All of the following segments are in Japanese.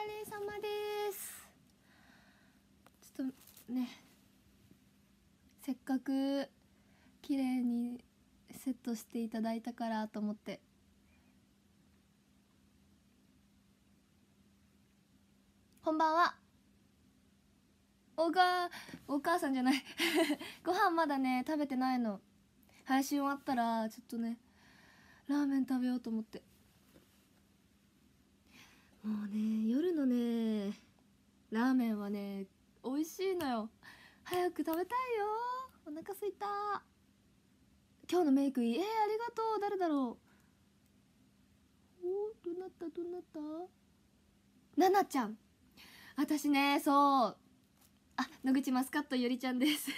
れ様です。ちょっとね、せっかく綺麗にセットしていただいたからと思って。こんばんは。お母さんじゃないご飯まだね食べてないの。配信終わったらちょっとねラーメン食べようと思って。もうね夜のねラーメンはね美味しいのよ。早く食べたいよ。お腹すいた。今日のメイクいい。ありがとう。誰だろう。どうなったななちゃん。私ね、そう野口マスカットゆりちゃんです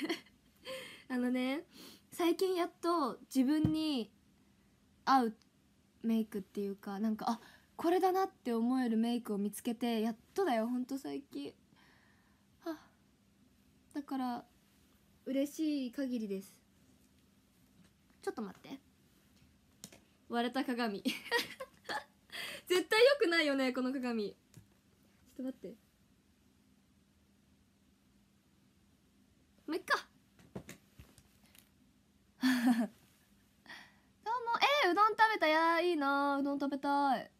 最近やっと自分に合うメイクっていうか、なんかこれだなって思えるメイクを見つけて、やっとだよ。ほんと最近だから嬉しい限りです。ちょっと待って、割れた鏡絶対良くないよねこの鏡。ちょっと待って、もういっかどうも。うどん食べた。いいな、うどん食べたい。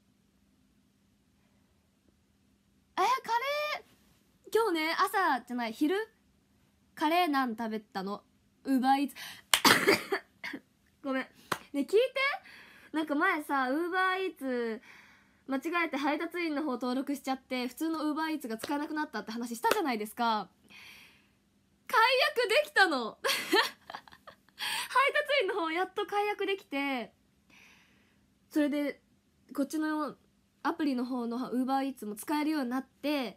カレー今日ね、朝じゃない昼カレーナン食べたの。ウーバーイーツごめんね、聞いて。なんか前さ、ウーバーイーツ間違えて配達員の方登録しちゃって、普通のウーバーイーツが使えなくなったって話したじゃないですか。解約できたの配達員の方やっと解約できて、それでこっちのアプリの方のウーバーイーツも使えるようになって、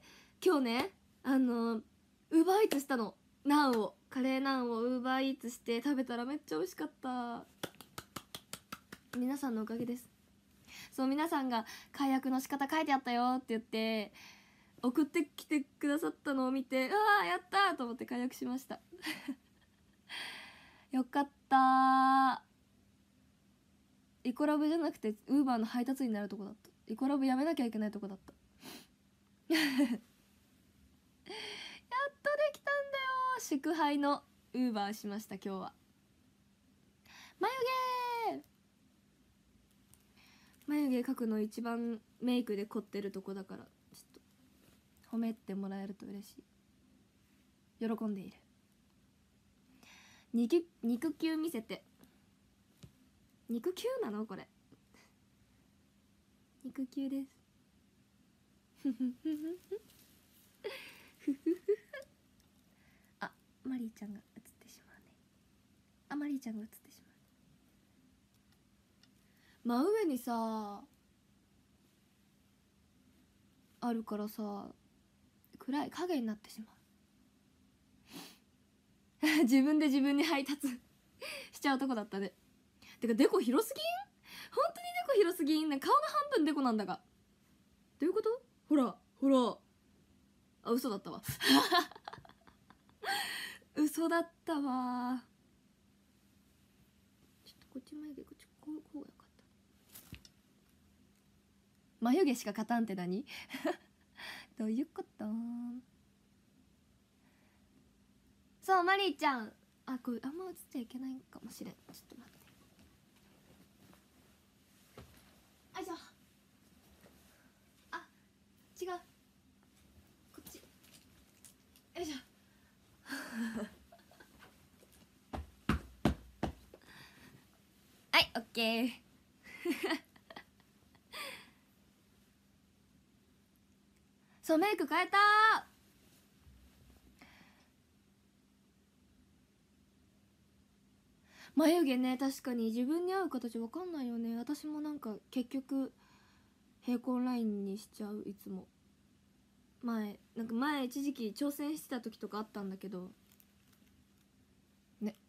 今日ねウーバーイーツしたの。カレーナンをウーバーイーツして食べたらめっちゃ美味しかった。皆さんのおかげです。そう、皆さんが解約の仕方書いてあったよって言って送ってきてくださったのを見て、やったーと思って解約しましたよかったー。イコラブじゃなくてウーバーの配達員になるとこだった。イコラブやめなきゃいけないとこだったやっとできたんだよ。祝杯のウーバーしました今日は。眉毛描くの一番メイクで凝ってるとこだから、ちょっと褒めてもらえると嬉しい。喜んでいる。肉球見せて。肉球なのこれ肉球ですマリーちゃんが映ってしまうね。マリーちゃんが映ってしまう。真上にさあるからさ、暗い影になってしまう自分で自分に配達しちゃうとこだったね。てかデコ広すぎん？本当にデコ広すぎんね。顔の半分デコなんだが。どういうこと？ほら嘘だったわ嘘だったわ。ちょっとこっち眉毛、こっちこうがよかった。眉毛しか勝たんって何どういうこと？そう、マリーちゃん、これあんま映っちゃいけないかもしれん。ちょっと待って。よいしょ。違う、こっち。よいしょはい、オッケーそう、メイク変えたー。眉毛ね、確かに自分に合う形わかんないよね。私もなんか結局平行ラインにしちゃう。いつも前一時期挑戦してた時とかあったんだけどね。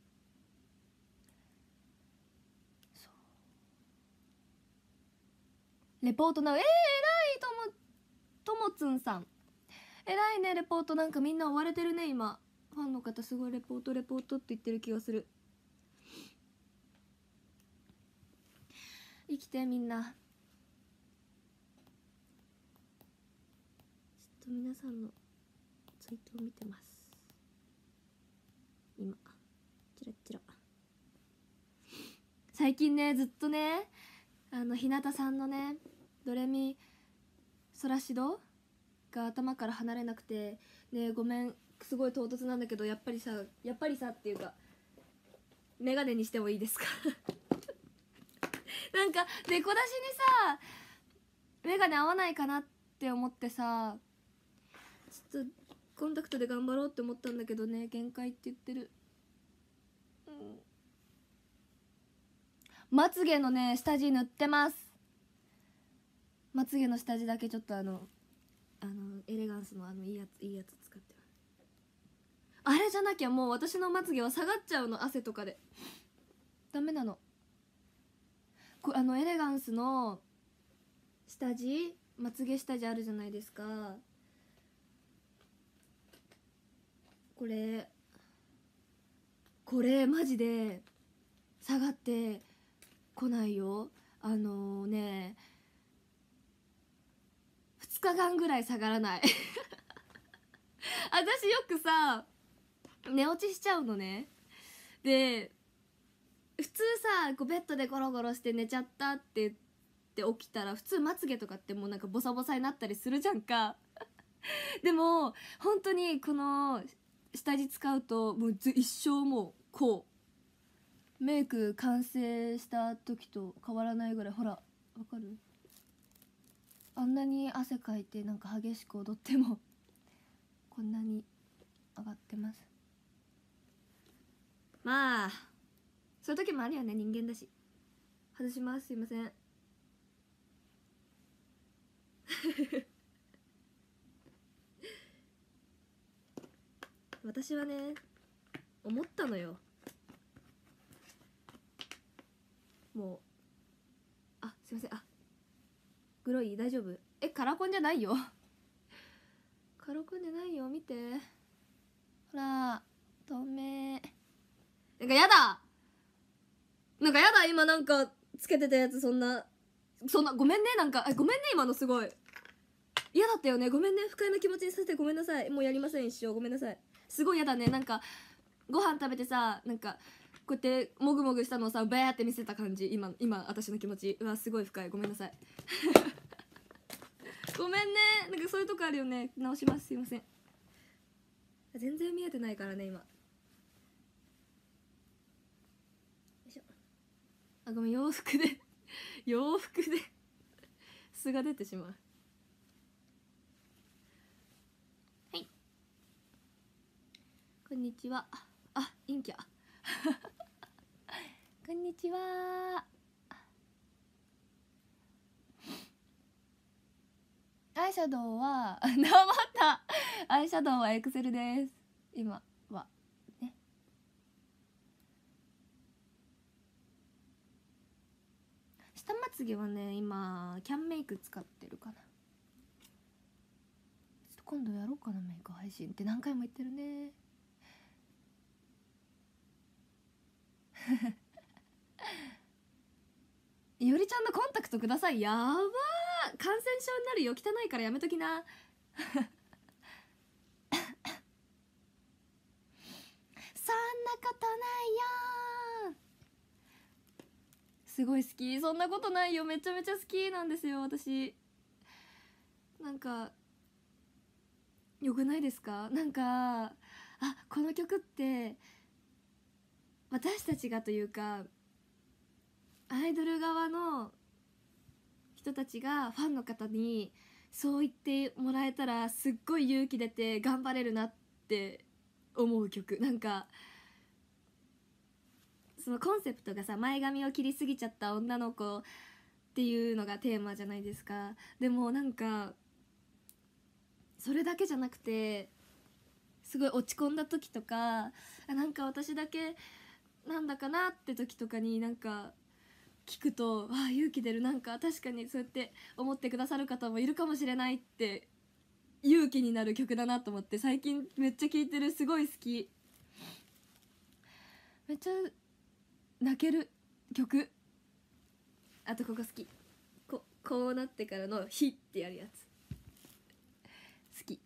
そうレポートな、偉い。ともつんさん偉いね。レポートなんかみんな追われてるね今。ファンの方すごいレポートって言ってる気がする。生きてみんな。 と皆さんのツイートを見てます。今チラチラ最近ね、ずっとね日向さんのねドレミソラシドが頭から離れなくてね、ごめん、すごい唐突なんだけど、やっぱりさっていうか、メガネにしてもいいですかなんかデコ出しにさメガネ合わないかなって思ってさ、ちょっとコンタクトで頑張ろうって思ったんだけどね、限界って言ってる。まつげのね下地塗ってます。まつげの下地だけちょっとエレガンスのいいやつ使ってます。あれじゃなきゃもう私のまつげは下がっちゃうの、汗とかでダメなの。エレガンスの下地、まつげ下地あるじゃないですか。これマジで下がってこないよ。2日間ぐらい下がらない私よくさ寝落ちしちゃうのね。で普通さベッドでゴロゴロして寝ちゃったって言って起きたら、普通まつげとかってもうなんかボサボサになったりするじゃんかでも本当にこの下地使うともう一生もうこうメイク完成した時と変わらないぐらい。ほらわかる？あんなに汗かいてなんか激しく踊ってもこんなに上がってます。まあそういう時もあるよね、人間だし。外します、すいません私はね思ったのよ。もうすいません、グロい大丈夫？カラコンじゃないよカラコンじゃないよ、見てほら透明。なんかやだ今なんかつけてたやつ、そんなごめんね、なんかごめんね、今のすごい嫌だったよね。ごめんね、不快な気持ちにさせてごめんなさい。もうやりません、一生ごめんなさい。すごい嫌だね。なんかご飯食べてさ、なんかこうやってもぐもぐしたのをさバーって見せた感じ、今私の気持ちすごい不快、ごめんなさいごめんね、なんかそういうとこあるよね。直します、すいません。全然見えてないからね今。よいしょ。ごめん、洋服で素が出てしまう。はい、こんにちは。陰キャこんにちは。アイシャドウはアイシャドウはエクセルです今はね。下まつげはね今キャンメイク使ってるかな。ちょっと今度やろうかな、メイク配信って何回も言ってるねいおりちゃんのコンタクトください。やばー、感染症になるよ、汚いからやめときなそんなことないよ、すごい好き。そんなことないよ、めちゃめちゃ好きなんですよ私。なんかよくないですか？なんかこの曲って私たちがというかアイドル側の人たちがファンの方にそう言ってもらえたらすっごい勇気出て頑張れるなって思う曲。なんかそのコンセプトがさ、前髪を切りすぎちゃった女の子っていうのがテーマじゃないですか。でもなんかそれだけじゃなくて、すごい落ち込んだ時とかなんか私だけなんだかなって時とかになんか聞くと勇気出る。なんか確かにそうやって思ってくださる方もいるかもしれないって勇気になる曲だなと思って最近めっちゃ聴いてる。すごい好き。めっちゃ泣ける曲。あとここ好き。こうなってからのヒッってやるやつ好き。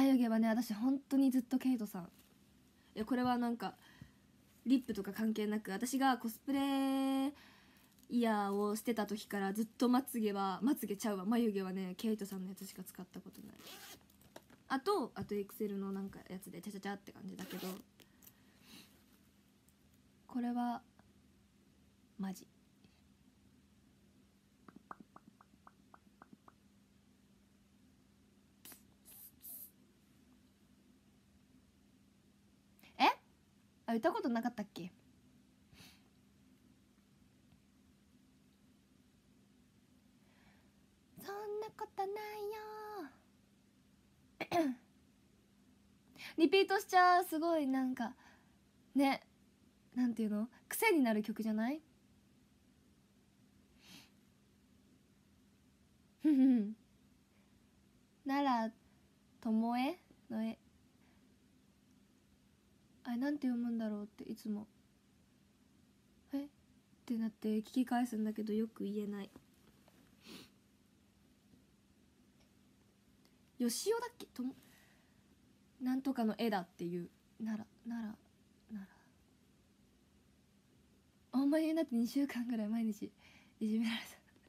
眉毛はね、私本当にずっとケイトさん。いやこれはなんかリップとか関係なく、私がコスプレイヤーをしてた時からずっと眉毛はねケイトさんのやつしか使ったことない。あとエクセルのなんかやつでチャチャチャって感じだけど、これはマジ。言ったことなかったっけ？そんなことないよリピートしちゃう。すごいなんかね、なんていうの、癖になる曲じゃない？奈良智恵のあれなんて読むんだろうっていつもってなって聞き返すんだけどよく言えない。吉尾だっけ？なんとかの絵だっていう。奈良あんまりなって2週間ぐらい毎日いじめられ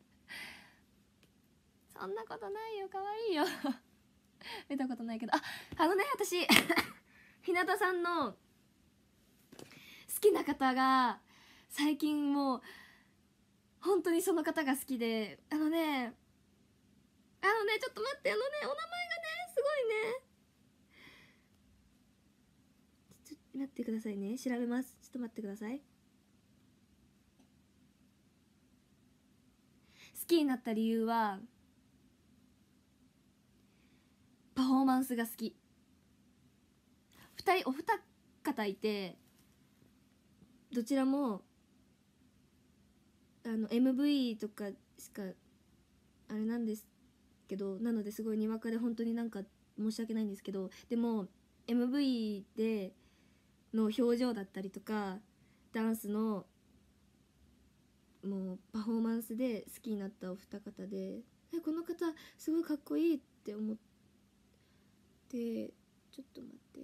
たそんなことないよ、かわいいよ見たことないけど。私日向さんの好きな方が最近もう本当にその方が好きで、ちょっと待って、お名前がねすごいね。ちょっと待ってくださいね、調べます。ちょっと待ってください。好きになった理由はパフォーマンスが好き。お二方いて、どちらもMV とかしかあれなんですけど、なのですごいにわかで本当になんか申し訳ないんですけど、でも MV での表情だったりとかダンスのもうパフォーマンスで好きになったお二方で、この方すごいかっこいいって思って、ちょっと待って、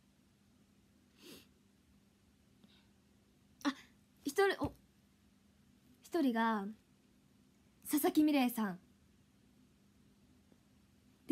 一人が佐々木美玲さんで、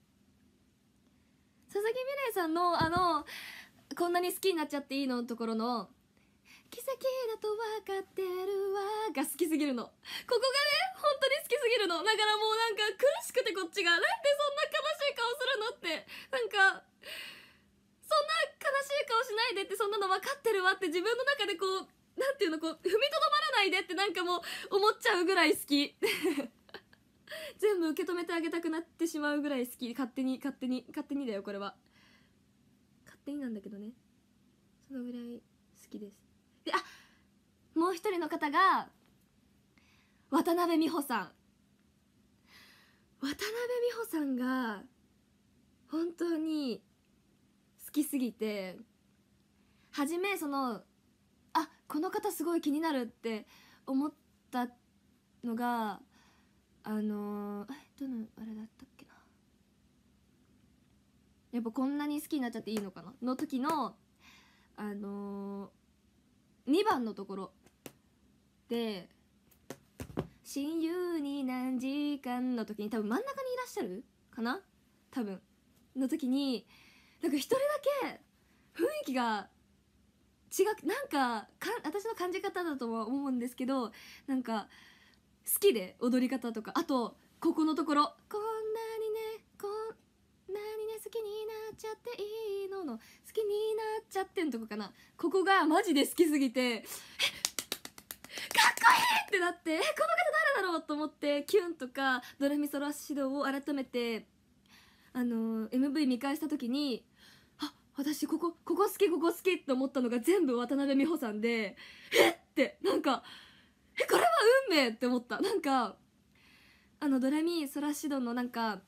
佐々木美玲さんのこんなに好きになっちゃっていいのところの奇跡だと分かってるわが好きすぎるの。ここがね本当に好きすぎるの。だからもうなんか苦しくて、こっちがなんでそんな悲しい顔するのって、なんかそんな悲しい顔しないでって、そんなの分かってるわって自分の中でこうなんていうの、こう踏みとどまらないでってなんかもう思っちゃうぐらい好き全部受け止めてあげたくなってしまうぐらい好き。勝手にだよ、これは勝手になんだけどね、そのぐらい好きです。で、もう一人の方が渡辺美穂さん。渡辺美穂さんが本当に好きすぎて、初めこの方すごい気になるって思ったのがどのあれだったっけな、やっぱこんなに好きになっちゃっていいのかなの時の2番のところで親友に何時間の時に、多分真ん中にいらっしゃるかな、多分の時になんか一人だけ雰囲気が違う、なんか私の感じ方だとは思うんですけど、なんか好きで踊り方とか、あとここのところこんなにね好きになっちゃっていいの好きになっちゃってんとこかな、ここがマジで好きすぎてかっこいいってなって、この方誰だろうと思ってキュンとかドレミソラシドを改めてMV 見返した時に、私ここ好きって思ったのが全部渡辺美穂さんで、ってなんかこれは運命って思った。なんかドレミソラシドのなんか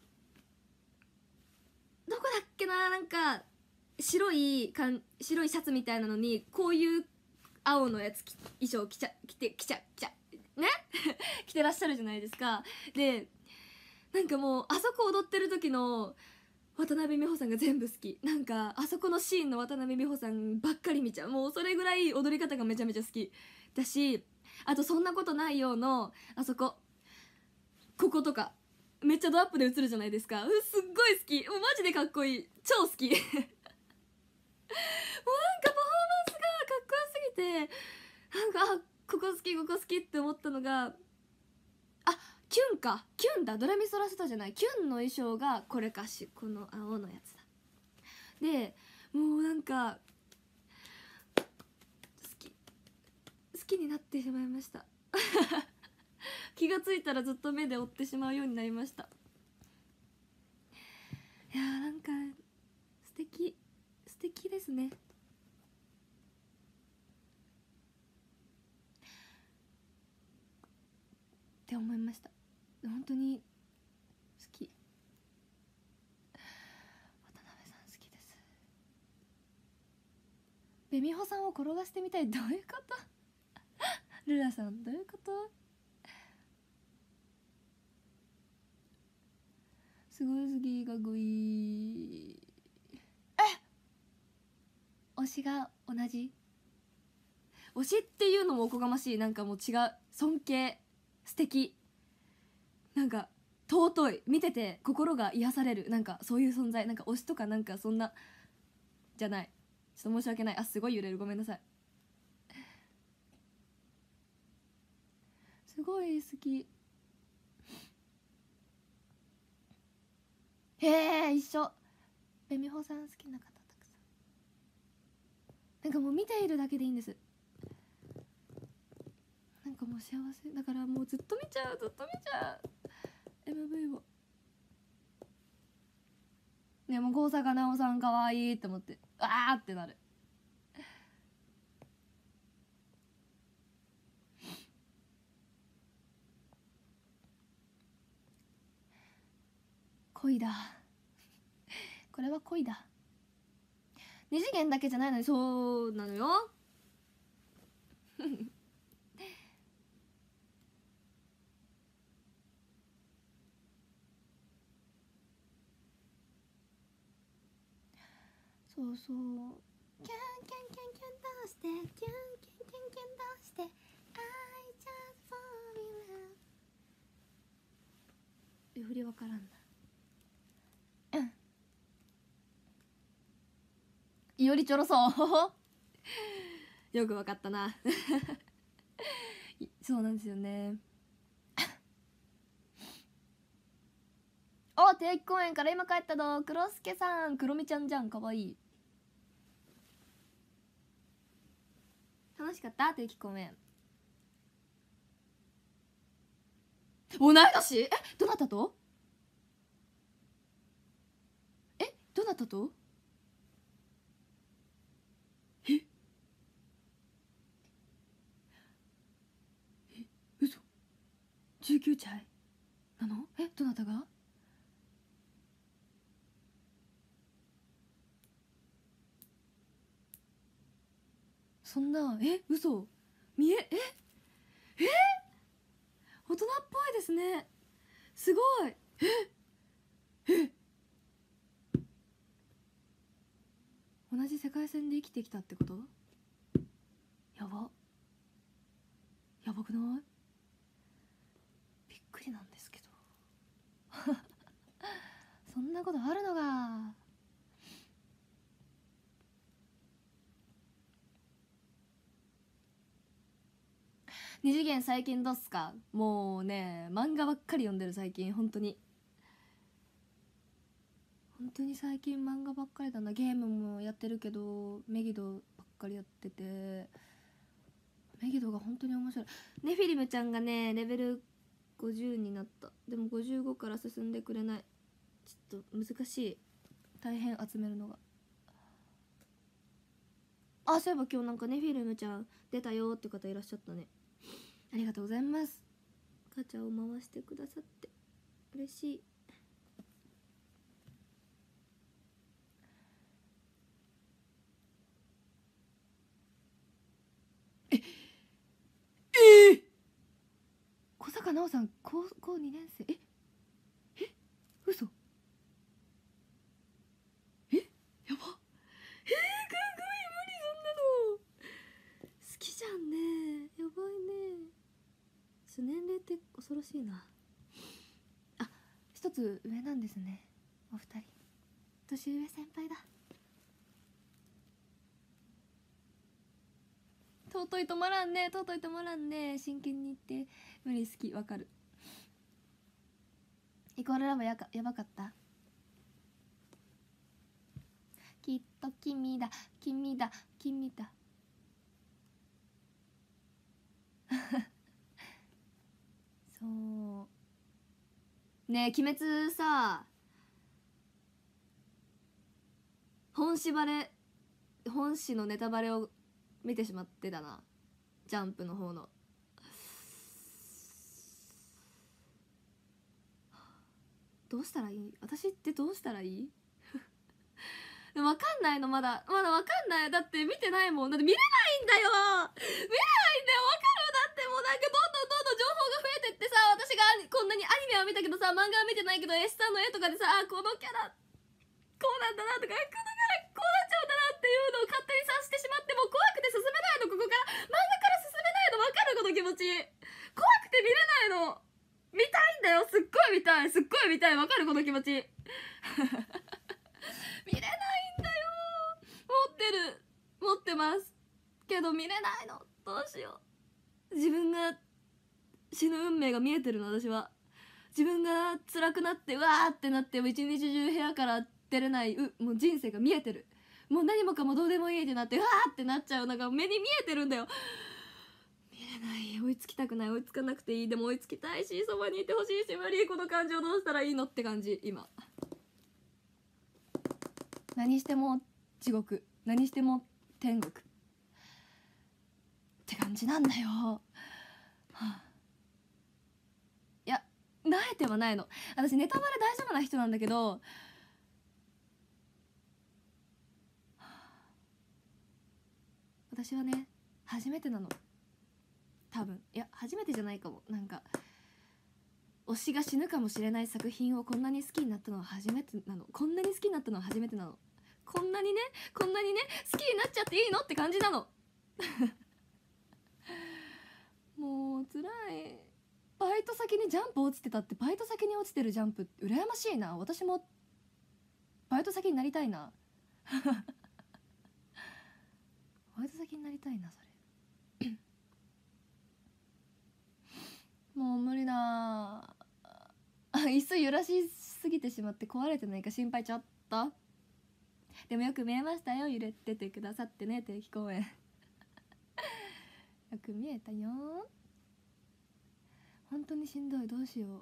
どこだっけな、なんか白いシャツみたいなのにこういう青のやつ衣装着ちゃね着てらっしゃるじゃないですか。でなんかもうあそこ踊ってる時の渡辺美穂さんが全部好き。なんかあそこのシーンの渡辺美穂さんばっかり見ちゃう。もうそれぐらい踊り方がめちゃめちゃ好きだし、あとそんなことないよのあそこ、こことかめっちゃドアップで映るじゃないですか。すっごい好き。もうマジでかっこいい。超好きもうなんかパフォーマンスがかっこよすぎて、なんかここ好きここ好きって思ったのが、キュンか、キュンだ、ドレミソラシドじゃない、キュンの衣装がこれかし、この青のやつだ。でもうなんか好きになってしまいました気がついたらずっと目で追ってしまうようになりました。いやーなんか素敵ですね。って思いました。本当に好き。渡辺さん好きです。ベミホさんを転がしてみたい、どういうことルラさんどういうこと？すごい好きかっこいい。推しが同じ。推しっていうのもおこがましい。なんかもう違う。尊敬、素敵、なんか尊い、見てて心が癒される、なんかそういう存在。なんか推しとかなんかそんなじゃない。ちょっと申し訳ない。すごい揺れる、ごめんなさい。すごい好き。へえ、一緒。ベミホさん好きな方たくさん。なんかもう見ているだけでいいんです。なんかもう幸せだから、もうずっと見ちゃう、ずっと見ちゃう MV を。でも高坂直さんかわいいって思って、あーってなる。恋だ、これは恋だ。二次元だけじゃないのに、そうなのよそうそう。キュンキュンキュンキュンどうして、キュンキュンキュンキュンどうして、 I just fall in love。 振り分からんな。いおりちょろそうよくわかったなそうなんですよね。お、定期公演から今帰ったど。黒助さん、クロミちゃんじゃん、かわいい。楽しかった、定期公演。同い年？どなたと？どなたと？嘘。19歳なの？どなたが？そんな、嘘。見え、大人っぽいですね。すごい。同じ世界線で生きてきたってこと？やば、やばくない？びっくりなんですけどそんなことあるのが。二次元最近どうっすか？もうね、漫画ばっかり読んでる最近。本当に最近漫画ばっかりだな。ゲームもやってるけどメギドばっかりやってて、メギドが本当に面白い。ネフィリムちゃんがねレベル50になった。でも55から進んでくれない。ちょっと難しい、大変集めるのが。そういえば今日なんかネフィリムちゃん出たよって方いらっしゃったね。ありがとうございます。ガチャを回してくださって嬉しい。小坂直さん高校2年生。嘘。 って恐ろしいな。あ、一つ上なんですねお二人。年上先輩だ。尊い止まらんね、尊い止まらんね。真剣に言って無理好き、わかる。イコールラブやばかった。きっと君だ君だ君だそうねえ、鬼滅さ、本誌のネタバレを見てしまってたな、ジャンプの方の。どうしたらいい、私ってどうしたらいい分かんないの、まだ分かんない。だって見てないもん。だって見れないんだよ、見れないんだよ、分かる。だってもうなんかどんどん情報が増えてってさ、私がこんなにアニメは見たけどさ、漫画は見てないけど S さんの絵とかでさ、あ、このキャラこうなんだなとか、このキャラこうなっちゃうんだなっていうのを勝手に察してしまって、もう怖くて進めないの。ここから漫画から進めないの。分かる、この気持ち。怖くて見れないの。見たいんだよ、すっごい見たい、すっごい見たい。分かる、この気持ち。見れないんだよ。持ってますけど見れないの。どうしよう。自分が死ぬ運命が見えてるの。私は自分が辛くなってうわーってなって、もう一日中部屋から出れない、もう人生が見えてる。もう何もかもどうでもいいってなって、うわーってなっちゃう。なんか目に見えてるんだよ。見れない。追いつきたくない。追いつかなくていい。でも追いつきたいし、そばにいてほしいし、無理。この感情どうしたらいいのって感じ今。何しても地獄、何しても天国って感じなんだよ、はあ、いや、慣れてはないの。私ネタバレ大丈夫な人なんだけど、はあ、私はね初めてなの多分。いや初めてじゃないかも。なんか推しが死ぬかもしれない作品をこんなに好きになったのは初めてなの。こんなに好きになったのは初めてなの。こんなにね好きになっちゃっていいのって感じなのもう辛い。バイト先にジャンプ落ちてたって。バイト先に落ちてるジャンプ羨ましいな。私もバイト先になりたいなバイト先になりたいな、それもう無理だ。椅子揺らしすぎてしまって壊れてないか心配ちゃった。でもよく見えましたよ、揺れててくださってね、定期公演よく見えたよ。本当にしんどい。どうしよう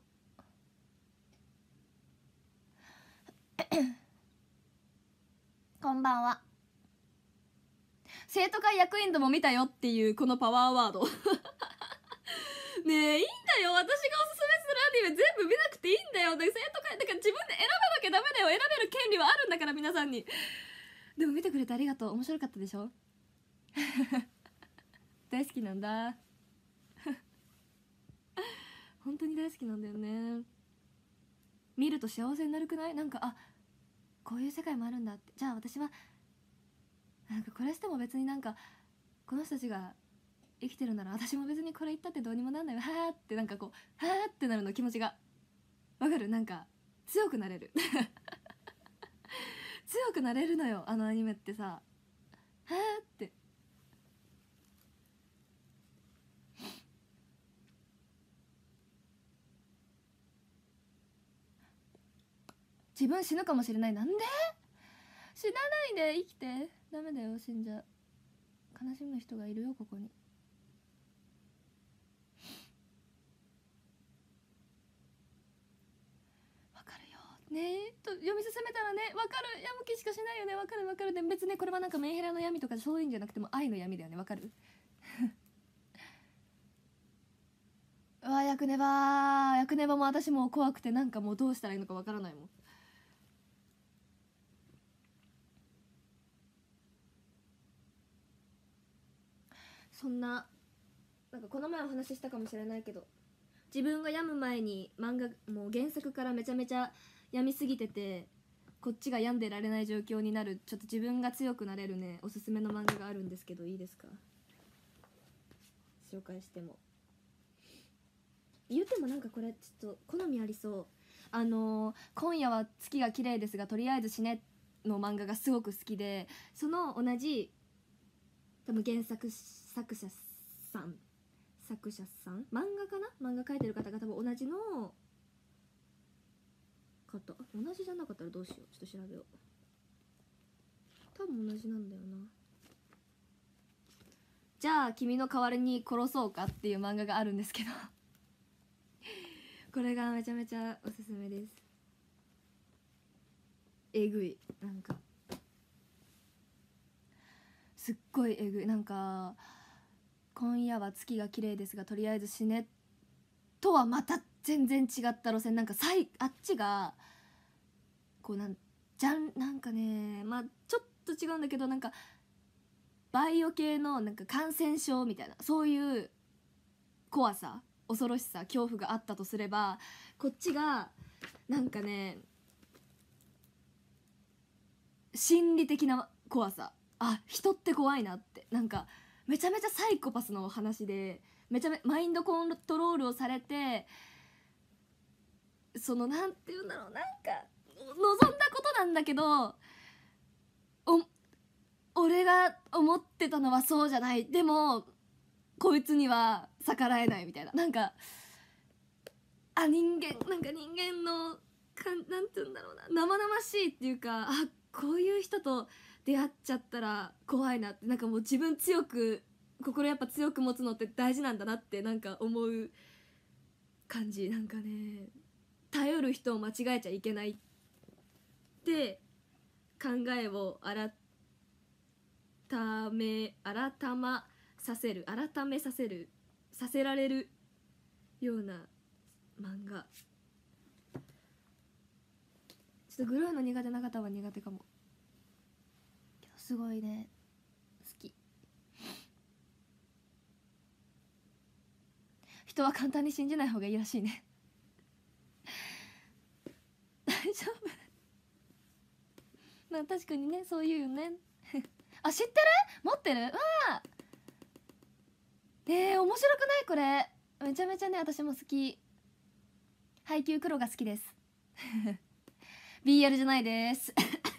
こんばんは。生徒会役員ども見たよっていうこのパワーワードねえ、いいんだよ、私がおすすめするアニメ全部見なくていいんだよ。生徒会だから自分で選ばなきゃダメだよ。選べる権利はあるんだから、皆さんに。でも見てくれてありがとう。面白かったでしょ大好きなんだ本当に大好きなんだよね。見ると幸せになるくない？なんか、あ、こういう世界もあるんだって。じゃあ私はなんかこれしても別になんかこの人たちが生きてるなら私も別にこれ言ったってどうにもなんないよ、はーってなんかこうはーってなるの。気持ちがわかる。なんか強くなれる強くなれるのよ、あのアニメってさ。はーって自分死ぬかもしれない。なんで死なないで生きて。ダメだよ、死んじゃ悲しむ人がいるよ、ここに。わかるよね。と読み進めたらね、わかる。闇気しかしないよね。わかるわかる。で別にこれはなんかメンヘラの闇とかそういうんじゃなくても愛の闇だよね。わかるうわ、ヤクネバも私も怖くて、なんかもうどうしたらいいのかわからないもん。そんな、なんかこの前お話ししたかもしれないけど、自分が病む前に漫画もう原作からめちゃめちゃ病みすぎてて、こっちが病んでられない状況になる、ちょっと自分が強くなれるねおすすめの漫画があるんですけど、いいですか、紹介しても。 言ってもなんかこれちょっと好みありそう。今夜は月が綺麗ですがとりあえず死ねの漫画がすごく好きで、その同じ多分原作作者さん漫画かな、漫画描いてる方が多分同じの方、同じじゃなかったらどうしよう、ちょっと調べよう。多分同じなんだよな。じゃあ君の代わりに殺そうかっていう漫画があるんですけどこれがめちゃめちゃおすすめです。えぐい、なんかすっごいえぐい。なんか今夜は月が綺麗ですがとりあえず死ねとはまた全然違った路線。なんかあっちがこうなんかね、まあちょっと違うんだけど、なんかバイオ系のなんか感染症みたいな、そういう怖さ、恐ろしさ、恐怖があったとすれば、こっちがなんかね心理的な怖さ、あ、人って怖いなって、なんかめちゃめちゃサイコパスの話で、めちゃめちゃマインドコントロールをされて、そのなんて言うんだろう、なんか望んだことなんだけど、俺が思ってたのはそうじゃない、でもこいつには逆らえないみたいな、なんかなんか人間のなんて言うんだろうな、生々しいっていうか、あ、こういう人と出会っちゃったら怖いなって、なんかもう自分強く、心やっぱ強く持つのって大事なんだなってなんか思う感じ。なんかね、頼る人を間違えちゃいけないって考えを改めさせられるような漫画。ちょっとグロいの苦手な方は苦手かもけど、すごいね好き。人は簡単に信じない方がいいらしいね大丈夫まあ確かにね、そういうよねあ、知ってる？持ってる？わあ、面白くないこれ。めちゃめちゃね、私も好き。配給黒が好きですBL じゃないです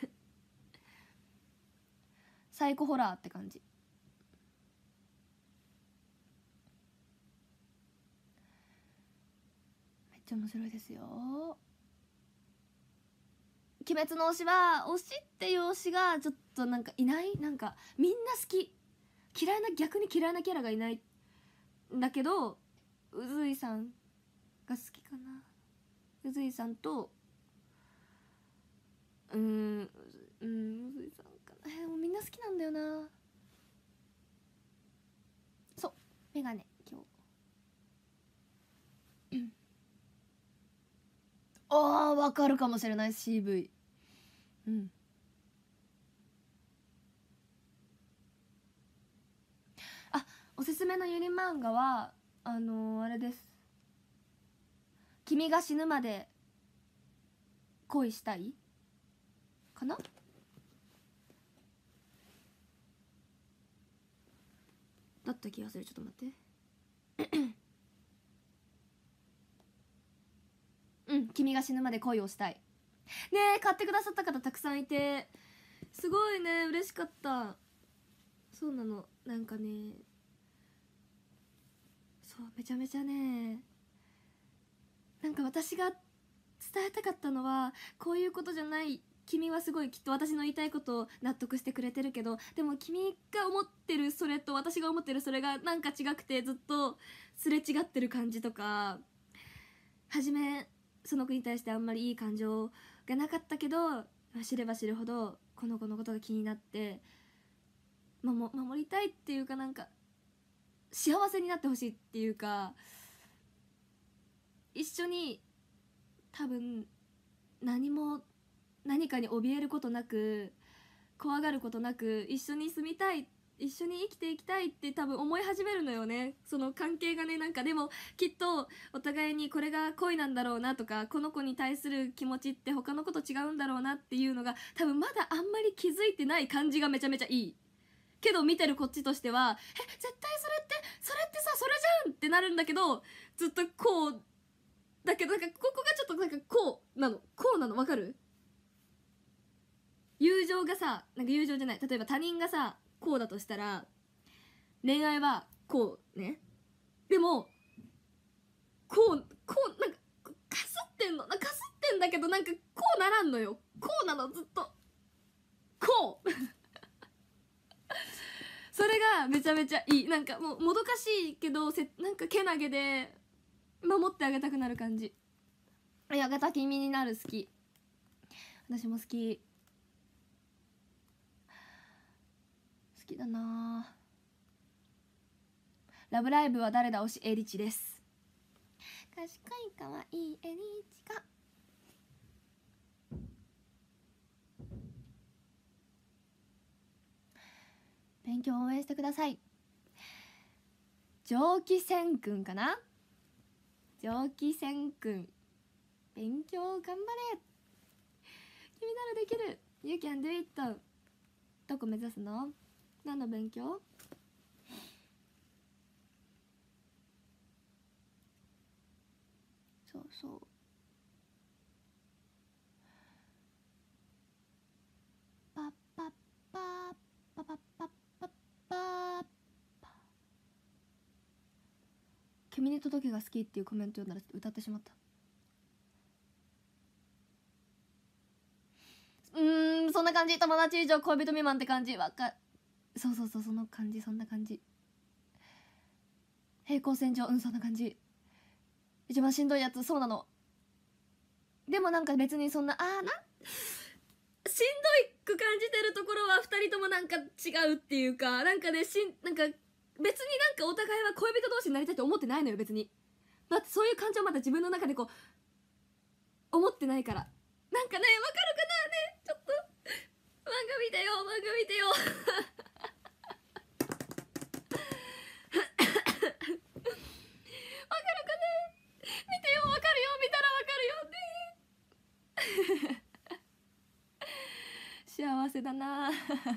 サイコホラーって感じ。めっちゃ面白いですよ。鬼滅の推しは、推しっていう推しがちょっとなんかいない、なんかみんな好き、逆に嫌いなキャラがいないんだけど、宇髄さんが好きかな。宇髄さんと宇髄さんかな。もうみんな好きなんだよな。そう、メガネ今日あー、わかるかもしれない。 CV。 うん。あ、おすすめのユニ漫画はあれです。君が死ぬまで恋したいかな。だった気がする。ちょっと待ってうん君が死ぬまで恋をしたいね。買ってくださった方たくさんいて、すごいね、嬉しかった。そうなの、なんかね、そう、めちゃめちゃね、なんか私が伝えたかったのはこういうことじゃない、君はすごいきっと私の言いたいことを納得してくれてるけど、でも君が思ってるそれと私が思ってるそれがなんか違くて、ずっとすれ違ってる感じとか、初めその子に対してあんまりいい感情がなかったけど、知れば知るほどこの子のことが気になって、守りたいっていうか、なんか幸せになってほしいっていうか、一緒に多分何かに怯えることなく、怖がることなく一緒に住みたい、一緒に生きていきたいって多分思い始めるのよね、その関係がね。なんかでもきっとお互いにこれが恋なんだろうなとか、この子に対する気持ちって他の子と違うんだろうなっていうのが多分まだあんまり気づいてない感じがめちゃめちゃいい。 けど見てるこっちとしては絶対それってさそれじゃんってなるんだけど、ずっとこうだけどなんかここがちょっとなんかこうなのわかる？友情がさ、なんか友情じゃない、例えば他人がさこうだとしたら恋愛はこうね、でもこうなんかかすってんだけどなんかこうならんのよ、こうなのずっとこうそれがめちゃめちゃいい。なんかもうもどかしいけどなんかけなげで守ってあげたくなる感じ。やがた君になる好き、私も好きだな。ラブライブは誰だ推しエリチです。賢いかわいいエリチか。勉強を応援してください。蒸気船くんかな、蒸気船くん勉強頑張れ、君ならできる、 You can do it。 どこ目指すの？何の勉強？そうパッパッパッパパッパッパッパッパ。君に届けが好きっていうコメントを歌ってしまった。そんな感じ。友達以上恋人未満って感じ。そうその感じ、そんな感じ。平行線上、そんな感じ。一番しんどいやつ、そうなの。でもなんか別にそんなしんどいく感じてるところは2人ともなんか違うっていうか、なんかねなんか別になんかお互いは恋人同士になりたいと思ってないのよ別に。だってそういう感情まだ自分の中でこう思ってないから。なんかね、わかるかなね、ちょっと漫画見てよわかるかな、見てよわかるよ、見たらわかるよね幸せだな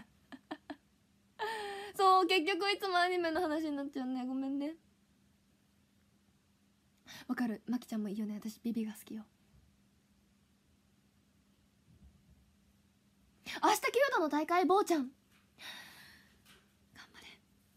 そう、結局いつもアニメの話になっちゃうね、ごめんね。わかる、まきちゃんもいいよね、私ビビが好きよ。明日弓道の大会、坊ちゃん頑張れ、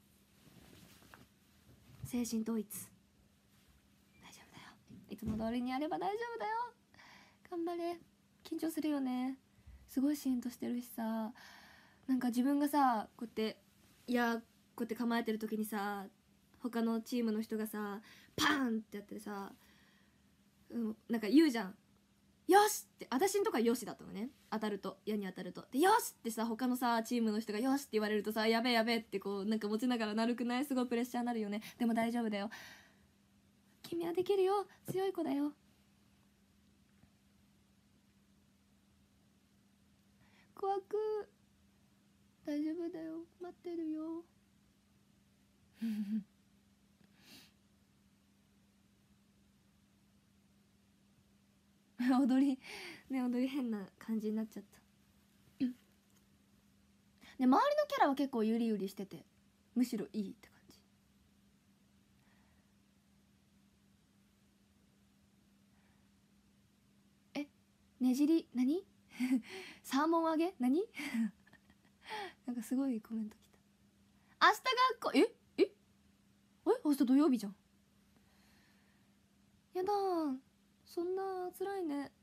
精神統一大丈夫だよ、いつも通りにやれば大丈夫だよ、頑張れ。緊張するよね、すごいシーンとしてるしさ、なんか自分がさこうやってこうやって構えてる時にさ、他のチームの人がさパーンってやってさ、なんか言うじゃん、よしって。私んとこはよしだったのね、当たると、矢に当たると。でよしってさ、他のさチームの人がよしって言われるとさ、やべえやべえってこうなんか持ちながらなるくない？すごいプレッシャーになるよね。でも大丈夫だよ、君はできるよ、強い子だよ。怖く大丈夫だよ、待ってるよ踊り変な感じになっちゃったで、周りのキャラは結構ユリユリしてて、むしろいいって感じ。ねじり何サーモン揚げ何なんかすごいコメント来た。明日学校明日土曜日じゃん。やだー、そんな辛いね。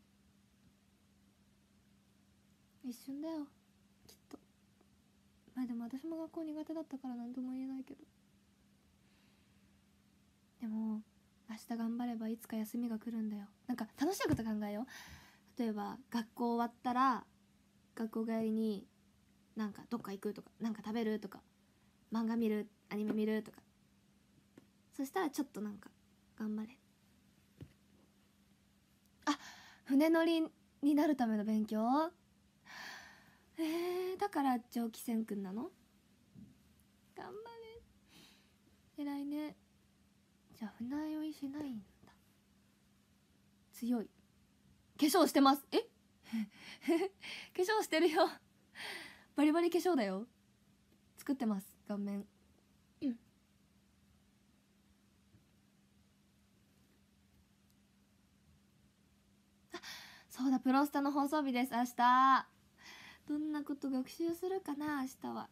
一瞬だよきっと。まあでも私も学校苦手だったから何とも言えないけど、でも明日頑張ればいつか休みが来るんだよ。なんか楽しいこと考えよう。例えば学校終わったら学校帰りになんかどっか行くとか、なんか食べるとか、漫画見る、アニメ見るとか、そしたらちょっとなんか頑張れ。船乗りになるための勉強、だから蒸気船くんなの？頑張れ、偉いね。じゃあ船酔いしないんだ、強い。化粧してます。化粧してるよバリバリ化粧だよ、 作ってます顔面。そうだ、プロスタの放送日です。明日どんなこと学習するかな。明日は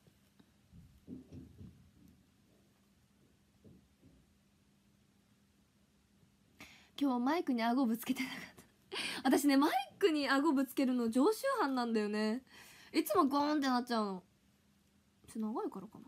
今日マイクに顎ぶつけてなかった私ね、マイクに顎ぶつけるの常習犯なんだよね。いつもゴーンってなっちゃうの。長いからかな。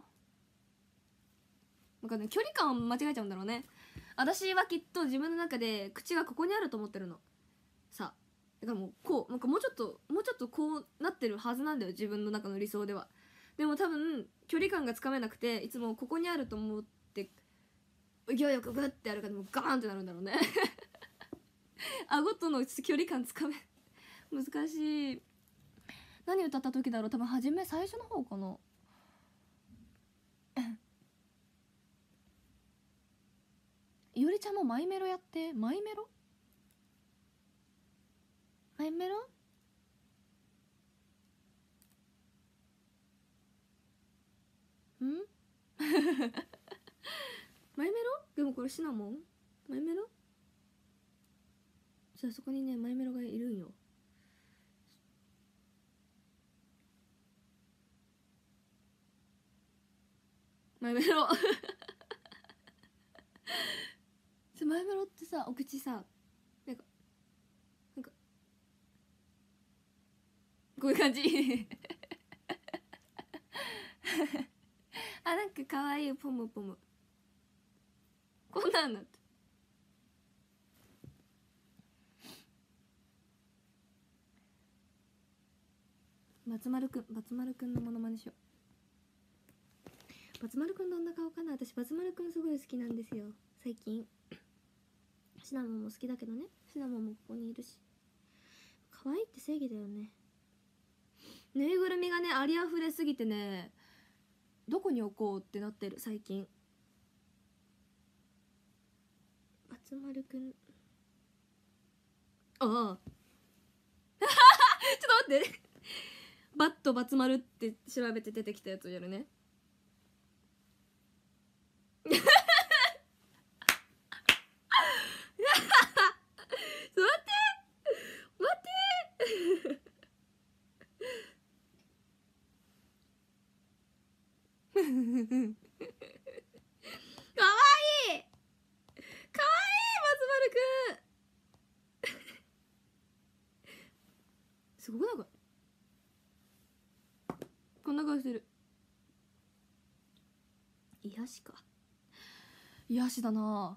なんかね、距離感間違えちゃうんだろうね。私はきっと自分の中で口がここにあると思ってるのさ。だからもうこう、なんかもうちょっとこうなってるはずなんだよ、自分の中の理想では。でも多分距離感がつかめなくて、いつもここにあると思って勢いよくグッてやるからもうガーンってなるんだろうね顎との距離感つかめ難しい。何歌った時だろう。多分最初の方かないおりちゃんもマイメロやって。マイメロんマイメロ。でもこれシナモンマイメロじゃあそこにねマイメロがいるんよ。マイメロマイメロってさ、お口さ、なんかこういう感じあ、なんかかわいいポムポムこんなんだった。バツ丸くんのモノマネしよう。バツ丸くんどんな顔かな。私バツ丸くんすごい好きなんですよ最近。シナモンも好きだけどね。シナモンもここにいるし、可愛いって正義だよね。ぬいぐるみがねありあふれすぎてね、どこに置こうってなってる最近。バツ丸くん、ああちょっと待ってバットバツ丸って調べて出てきたやつをやるね待ってかわいいかわいいバツ丸くんすごくないこんな顔してる。癒しか。癒しだな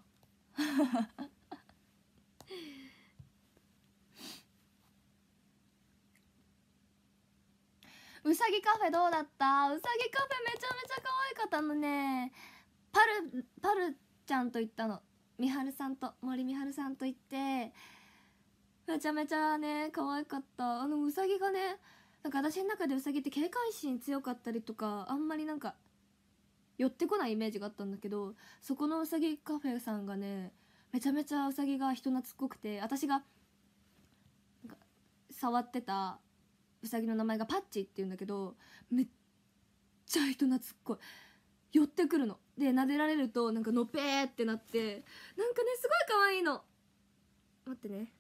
うさぎカフェどうだった。うさぎカフェめちゃめちゃ可愛かったのね。パルちゃんと行ったの。森みはるさんと行ってめちゃめちゃね可愛かった。うさぎがね、なんか私の中でうさぎって警戒心強かったりとか、あんまりなんか寄ってこないイメージがあったんだけど、そこのうさぎカフェさんがねめちゃめちゃうさぎが人懐っこくて、私がなんか触ってたうさぎの名前がパッチっていうんだけど、めっちゃ人懐っこい。寄ってくるので、撫でられるとなんかのぺーってなって、なんかねすごい可愛いの。待ってね、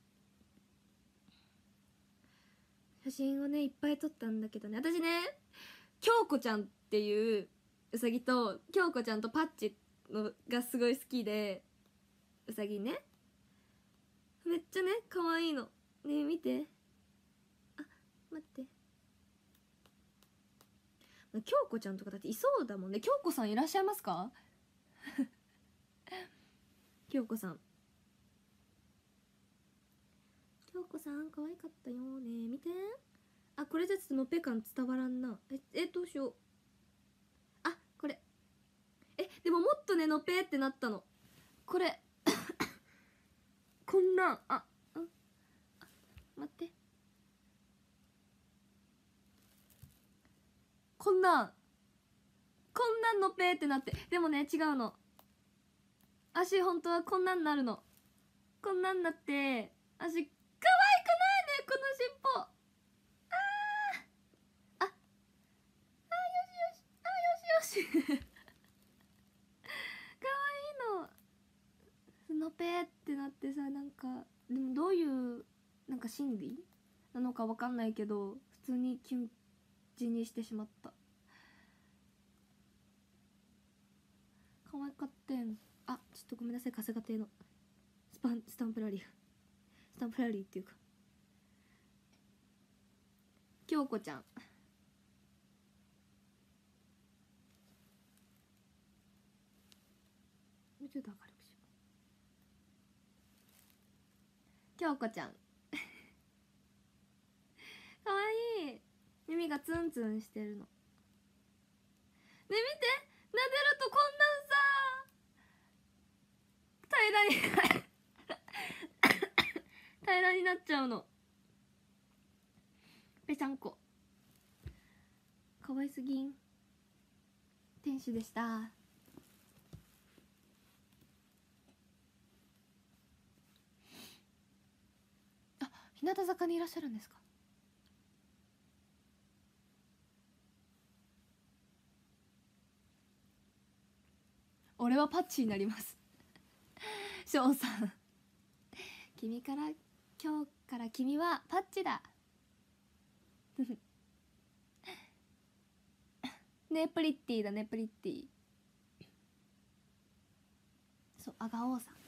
写真をねいっぱい撮ったんだけどね、私ね京子ちゃんっていううさぎと京子ちゃんとパッチのがすごい好きで、うさぎねめっちゃね可愛いのね。見て、あ、待って、京子ちゃんとかだっていそうだもんね。京子さんいらっしゃいますか京子さん可愛かったよね。見て、あ、これじゃちょっとのっぺ感伝わらんな。どうしよう。あ、これでももっとねのっぺってなったのこれこんなん、待って、こんなんのぺってなって、でもね違うの。足本当はこんなんなるの。こんなんなって足可愛くないねこの尻尾。よしよししかわいいの。スノペってなってさ、なんかでもどういうなんか心理なのかわかんないけど、普通にキュンチにしてしまった。可愛かったん。あ、ちょっとごめんなさい、春日亭のスタンプラリーっていうか、京子ちゃん。もうちょっと明るくしよう。京子ちゃんかわいい。耳がツンツンしてるの。ね、見て、撫でるとこんなんさ平らに平らになっちゃうの。ぺちゃんこかわいすぎん。天使でした。あ、日向坂にいらっしゃるんですか。俺はパッチになります翔さん今日から君はパッチだね、プリッティだね、プリッティ。そう、アガオーさん。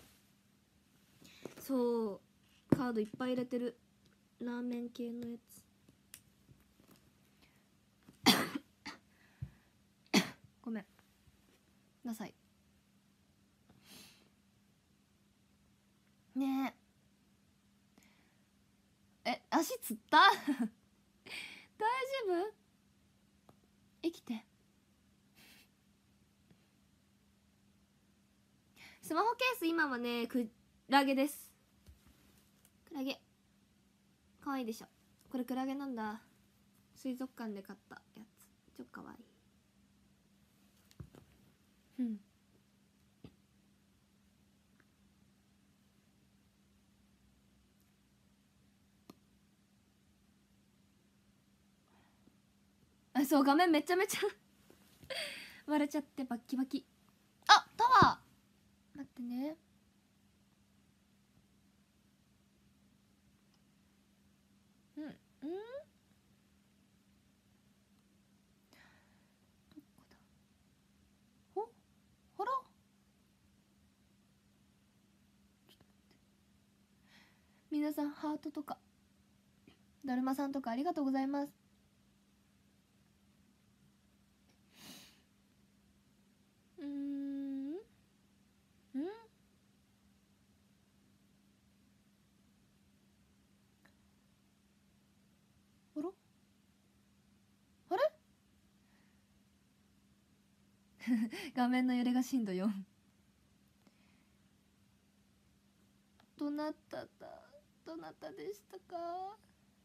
そう、カードいっぱい入れてるラーメン系のやつごめんなさいねえ。足つった大丈夫？生きて。スマホケース今はね、クラゲです。クラゲかわいいでしょ。これクラゲなんだ。水族館で買ったやつ、ちょっかわいい。うん。あ、そう、画面めちゃめちゃ割れちゃってバッキバキ。あ、タワー待ってね。うんうん、どこだ。ほら、皆さんハートとかだるまさんとかありがとうございます。あら、あれ画面の揺れが震度4。どなたでしたか。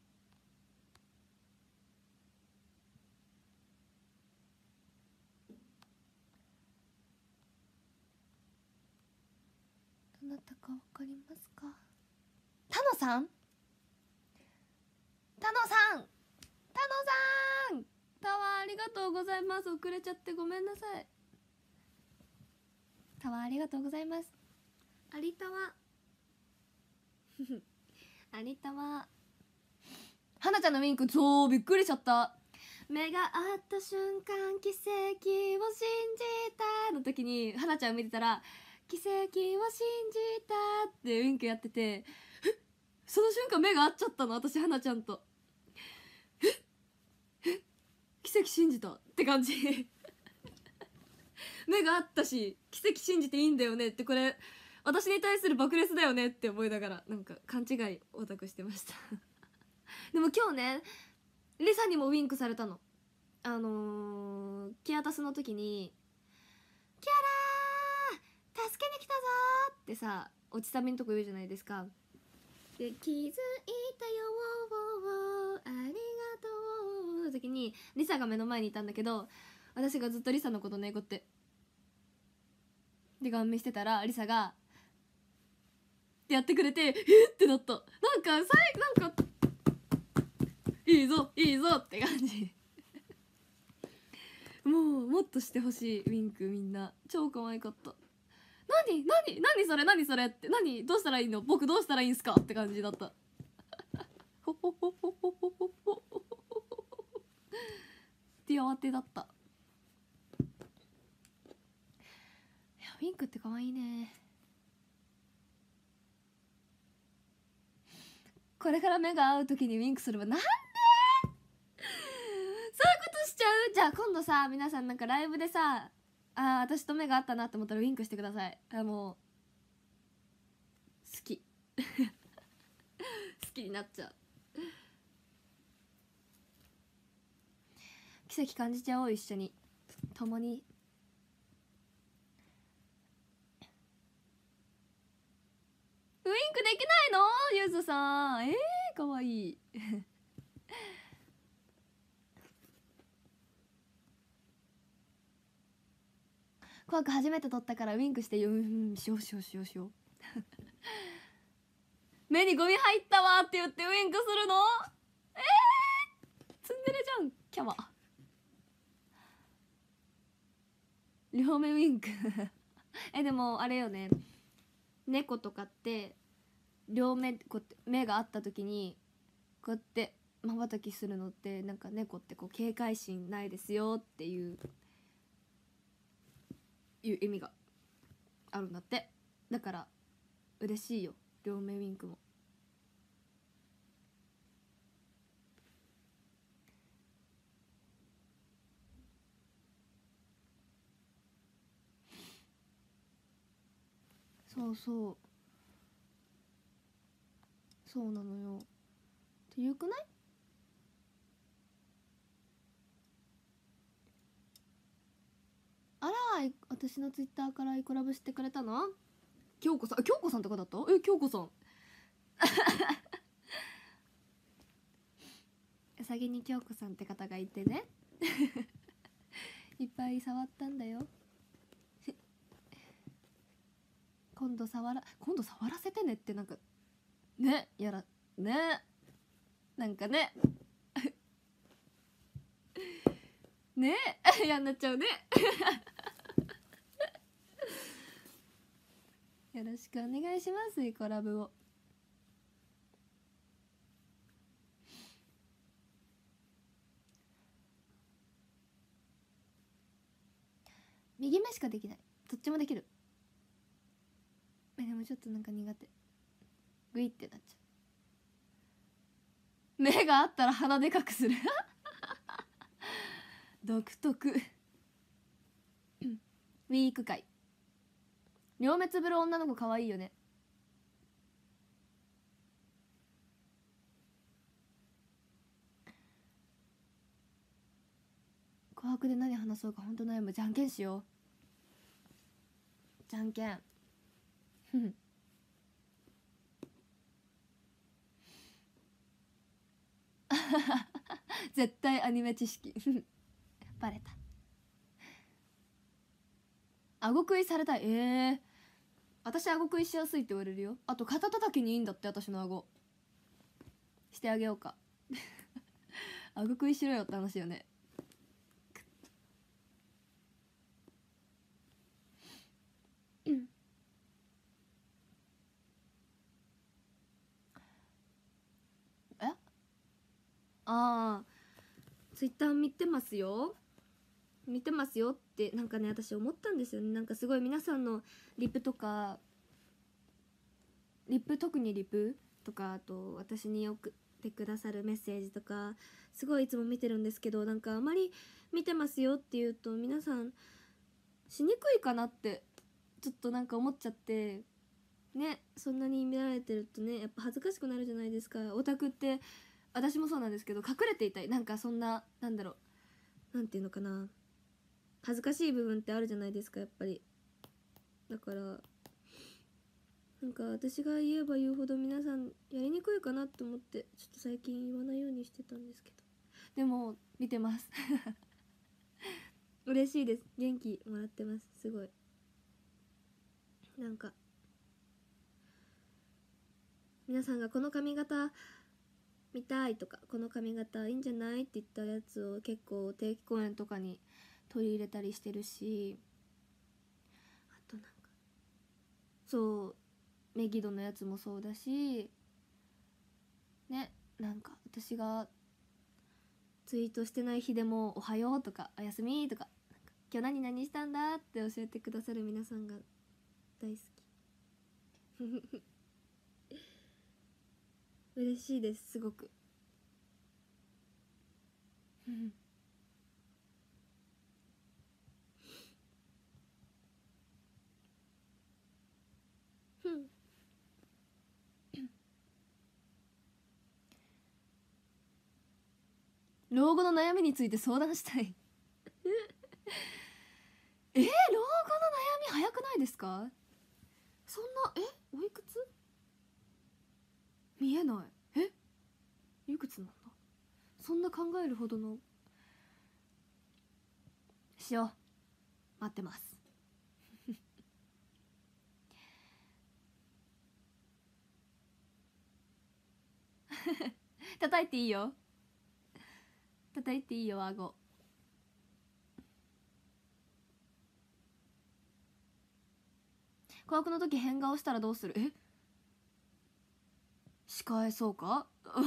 どなたかわかりますか。タノさん、タノさんタワーありがとうございます。遅れちゃってごめんなさい。タワーありがとうございます。ありたわありたわ。はなちゃんのウィンク、そうびっくりしちゃった。目が合った瞬間奇跡を信じたの時にはなちゃん見てたら、奇跡を信じたってウィンクやってて、その瞬間目が合っちゃったの、私はなちゃんと。奇跡信じたって感じ目が合ったし奇跡信じていいんだよねって、これ私に対する爆裂だよねって思いながら、なんか勘違いオタクしてましたでも今日ね、リサにもウィンクされたの。キアタスの時に「キャラー助けに来たぞ!」ってさ、落ちサビのとこ言うじゃないですか。で「気づいたよありがとう」の時にリサが目の前にいたんだけど、私がずっとリサのことねこうやってでガン見してたら、リサがってやってくれて、えってなった。なんかなんかいいぞって感じもうもっとしてほしいウィンク。みんな超可愛かった。何それって、どうしたらいいの、僕どうしたらいいんすかって感じだった。ほほほほほほほほって慌てだった。いやウィンクって可愛いね。これから目が合う時にウィンクすれば、なんでそういうことしちゃう。じゃあ今度さ、皆さんなんかライブでさ、私と目が合ったなって思ったらウィンクしてください。もう好き好きになっちゃう。奇跡感じちゃおう、一緒に共に。ウインクできないのゆずさん。かわいい怖く初めて撮ったからウインクしてよ。しよう目にゴミ入ったわって言ってウインクするの。ツンデレじゃんキャバ。両目ウインクでもあれよね、猫とかって両目こうやって目が合った時にこうやってまばたきするのって、なんか猫ってこう警戒心ないですよっていう意味があるんだって。だから嬉しいよ、両目ウインクも。そうなのよ。っていうくない？あら、私のツイッターからイコラブしてくれたの？京子さんとかだった？京子さんうさぎに京子さんって方がいてねいっぱい触ったんだよ今度触らせてねって、なんかね、やらね、なんかねねやんなっちゃうねよろしくお願いします、イコラブを。右目しかできない。どっちもできる。でもちょっとなんか苦手。グイってなっちゃう。目があったら鼻でかくする独特ウィーク界。両目つぶる女の子可愛いよね。紅白で何話そうか本当悩む。じゃんけんしよう。じゃんけん絶対アニメ知識バレた。顎食いされたい。私顎食いしやすいって言われるよ。あと肩叩きにいいんだって、私の顎してあげようか顎食いしろよって話よね。ツイッター見てますよってなんかね、私思ったんですよね。なんかすごい皆さんのリプとか特にリプとか、あと私に送ってくださるメッセージとかすごいいつも見てるんですけど、なんかあまり見てますよっていうと皆さんしにくいかなってちょっとなんか思っちゃってね。そんなに見られてるとね、やっぱ恥ずかしくなるじゃないですか。オタクって私もそうなんですけど、隠れていたい。なんかそんな、なんだろう、なんていうのかな、恥ずかしい部分ってあるじゃないですか、やっぱり。だからなんか私が言えば言うほど皆さんやりにくいかなって思って、ちょっと最近言わないようにしてたんですけど、でも見てます嬉しいです。元気もらってます。すごいなんか皆さんがこの髪型見たいとか、この髪型いいんじゃないって言ったやつを結構定期公演とかに取り入れたりしてるし、あとなんかそうメギドのやつもそうだしね、なんか私がツイートしてない日でも「おはよう」とか「おやすみ」とか「なんか今日何々したんだ」って教えてくださる皆さんが大好き嬉しいです、すごく老後の悩みについて相談したい老後の悩み早くないですか？そんなおいくつ？見えない。いくつなんだ？そんな考えるほどの。しよう、待ってます叩いていいよ、叩いていいよ顎。告白の時変顔したらどうする？控えそうか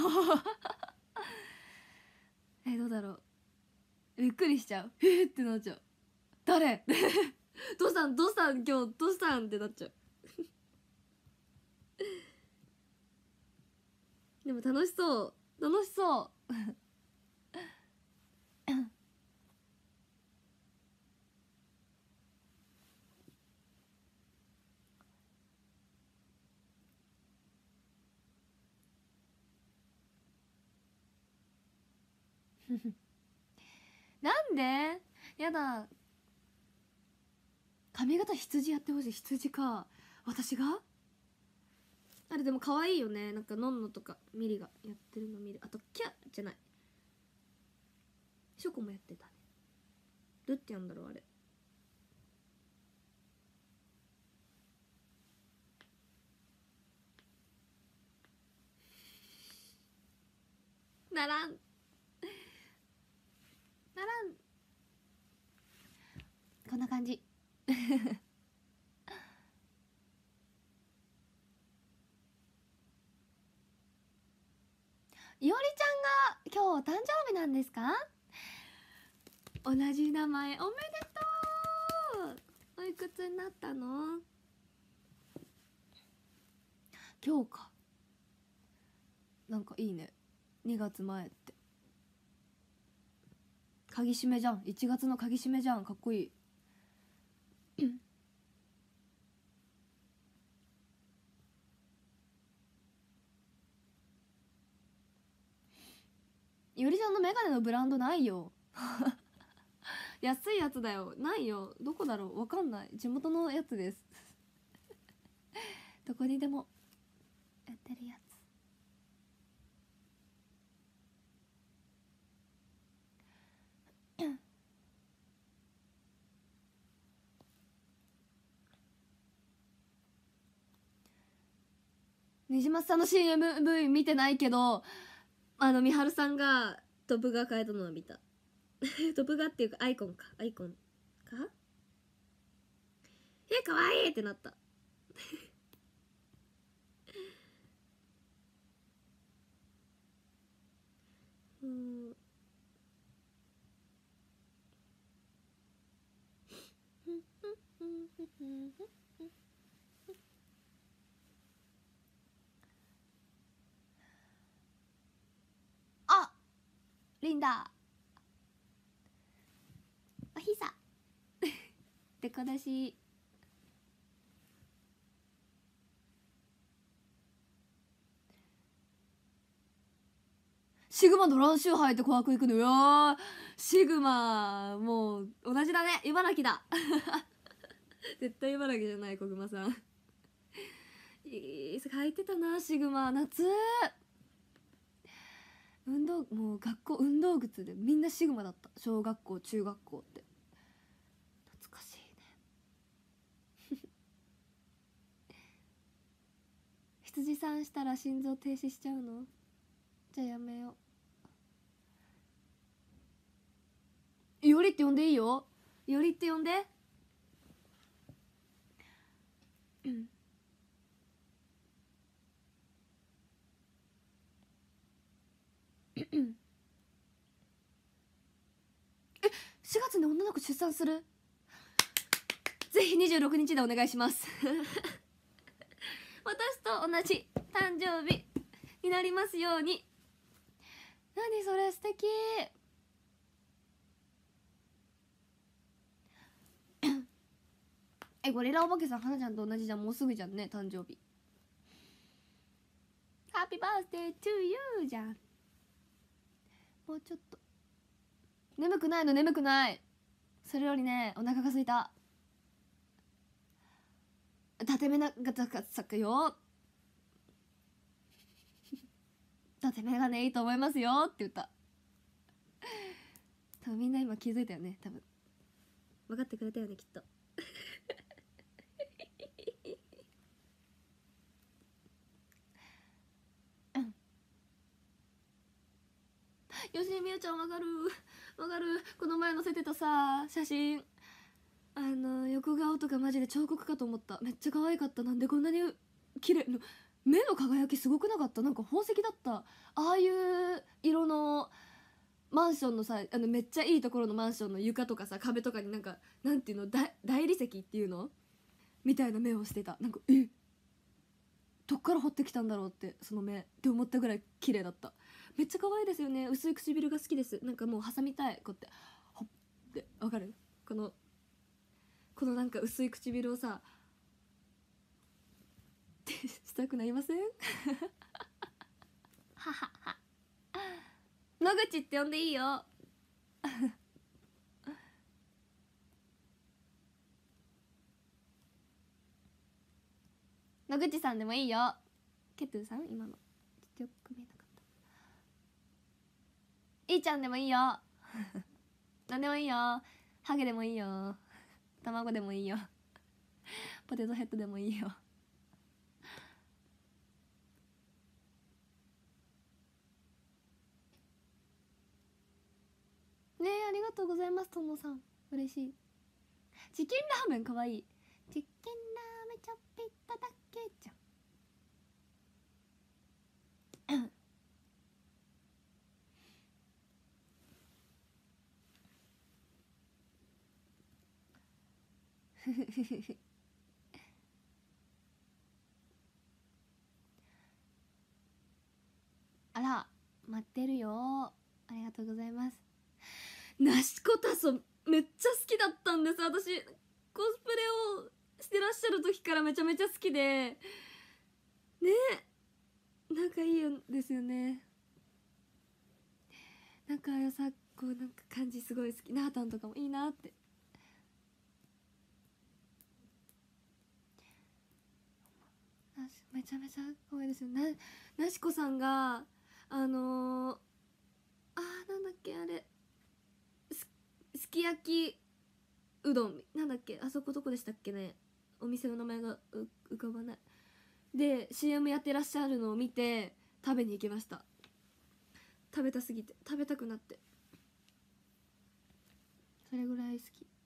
どうだろう、びっくりしちゃう。ってなっちゃう。誰どうしたんどうしたん今日どうしたんってなっちゃうでも楽しそう楽しそうなんで？やだ、髪型羊やってほしい。羊か、私が？あれでも可愛いよね、なんかのんのとかミリがやってるの見る。あとキャじゃない、ショコもやってたね。どうやってやんだろうあれ。ならんならん、こんな感じいおりちゃんが今日お誕生日なんですか？同じ名前おめでとう。おいくつになったの？今日か。なんかいいね、2月前って鍵締めじゃん。1月の鍵締めじゃん、かっこいいいおりちゃんのメガネのブランドないよ安いやつだよ。ないよ、どこだろう、わかんない。地元のやつですどこにでも売ってるやつ。にじまさんの CMV 見てないけど、みはるさんがトップが変えたのは見たトップがっていうかアイコンか、アイコンかかわいいってなったうんあ、リンダおひさでこだし。シグマの乱臭履いて琥珀行くのよ。シグマもう同じだね、茨城だ絶対茨城じゃない、小熊さん履いてたなシグマ。夏運動、もう学校運動靴でみんなシグマだった、小学校中学校って。懐かしいね羊さんしたら心臓停止しちゃうの？じゃあやめよう。いおりって呼んでいいよ。 よりって呼んで。うん4月に女の子出産する。ぜひ26日でお願いします私と同じ誕生日になりますように。何それ素敵ゴリラおばけさん、花ちゃんと同じじゃん。もうすぐじゃんね、誕生日。ハッピーバースデートゥーユーじゃん。もうちょっと。眠くないの、眠くない。それよりね、お腹が空いた。縦目が咲くよ。縦目がね、いいと思いますよって言った。多分みんな今気づいたよね。多分分かってくれたよね、きっと吉井美優ちゃん、分かる分かる。この前載せてたさ写真、横顔とかマジで彫刻かと思った。めっちゃ可愛かった。なんでこんなに綺麗の、目の輝きすごくなかった？なんか宝石だった。ああいう色のマンションのさ、めっちゃいいところのマンションの床とかさ、壁とかになんか、なんていうの、大理石っていうのみたいな目をしてた。なんかどっから掘ってきたんだろうって、その目って思ったぐらい綺麗だった。めっちゃ可愛いですよね。薄い唇が好きです。なんかもう挟みたい、こうやってほっってわかる？このなんか薄い唇をさってしたくなりません？ははは。野口って呼んでいいよ野口さんでもいいよ。ケトゥーさん、今のちょっとよく見えなかった。いいちゃんでもいいよなんでもいいよ。ハゲでもいいよ。卵でもいいよ。ポテトヘッドでもいいよ。ねえ、ありがとうございます、ともさん。嬉しい。チキンラーメンかわいい。チキンラーメンちょっぴっただけじゃんあら、待ってるよ。ありがとうございます。なしこたそめっちゃ好きだったんです。私コスプレをしてらっしゃる時からめちゃめちゃ好きでね。なんかいいんですよね。なんかさ、こうなんか感じすごい好き。なーたんとかもいいなって。めちゃめちゃ可愛いですよ。なしこさんがなんだっけ、あれ、すき焼きうどんなんだっけ、あそこどこでしたっけね、お店の名前が浮かばない。で CM やってらっしゃるのを見て食べに行きました。食べたすぎて食べたくなって、それぐらい好き。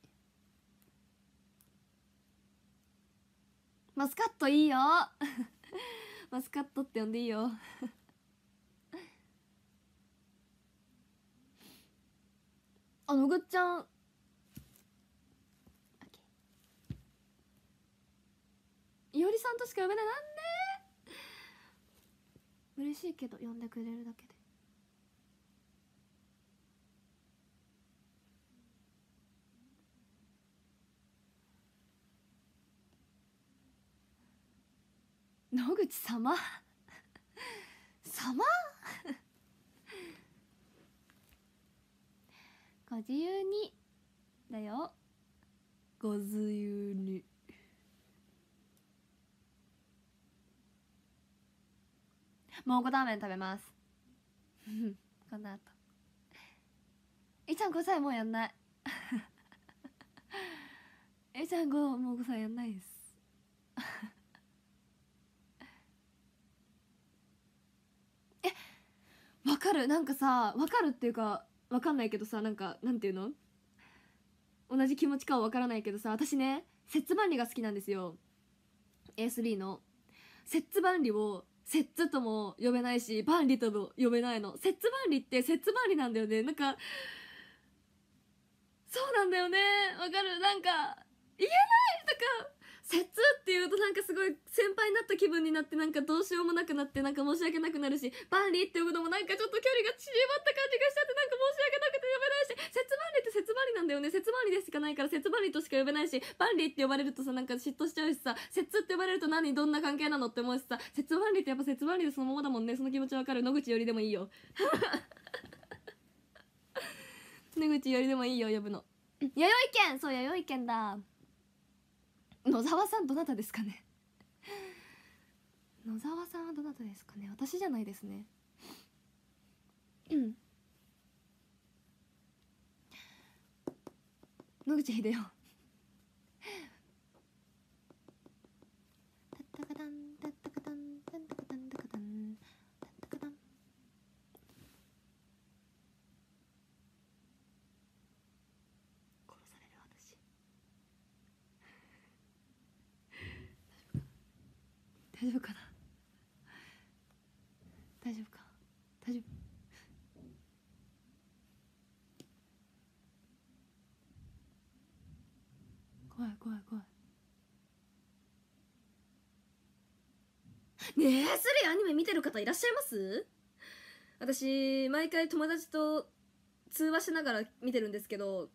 マスカットいいよマスカットって呼んでいいよのぐっちゃん、いおりさんとしか呼べない。なんで嬉しいけど呼んでくれるだけで。野口様様ご自由にだよ。ご自由に。蒙古ターメン食べますこの後。いちゃん5歳もうやんないいちゃんもう5歳やんないですわかる。なんかさ、わかるっていうかわかんないけどさ、なんかなんていうの、 同じ気持ちかは分からないけどさ、私ねセッツ万里が好きなんですよ。 A3 のセッツ万里をセッツとも呼べないし万里とも呼べないの。セッツ万里ってセッツ万里なんだよね。なんかそうなんだよね、わかる。なんか言えない。なんかセッツっていうとなんかすごい先輩になった気分になって、なんかどうしようもなくなって、なんか申し訳なくなるし、万里って呼ぶのもなんかちょっと距離が縮まった感じがしちゃって、なんか申し訳なくて呼べないし、セッツ万里ってセッツ万里なんだよね。セッツ万里でしかないからセッツ万里としか呼べないし、万里って呼ばれるとさなんか嫉妬しちゃうしさ、セッツって呼ばれると何どんな関係なのって思うしさ、セッツ万里ってやっぱセッツ万里でそのままだもんね。その気持ちわかる。野口よりでもいいよ野口よりでもいいよ呼ぶの。弥生県、そう弥生県だ。野沢さんどなたですかね野沢さんはどなたですかね。私じゃないですね。野口英世タッタカタンタッタカタンタッタカタンタカタンタッタカタン。殺される私。大丈夫かな。大丈夫か。大丈夫。怖い怖い怖い。ねえ、スリアニメ見てる方いらっしゃいます？私毎回友達と通話しながら見てるんですけど、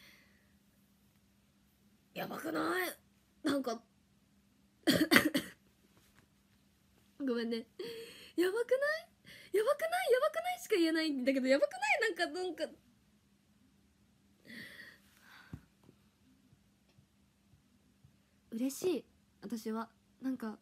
やばくない？なんかごめんね。やばくない？やばくない？やばくないしか言えないんだけど、やばくない？なんか嬉しい。私はなんか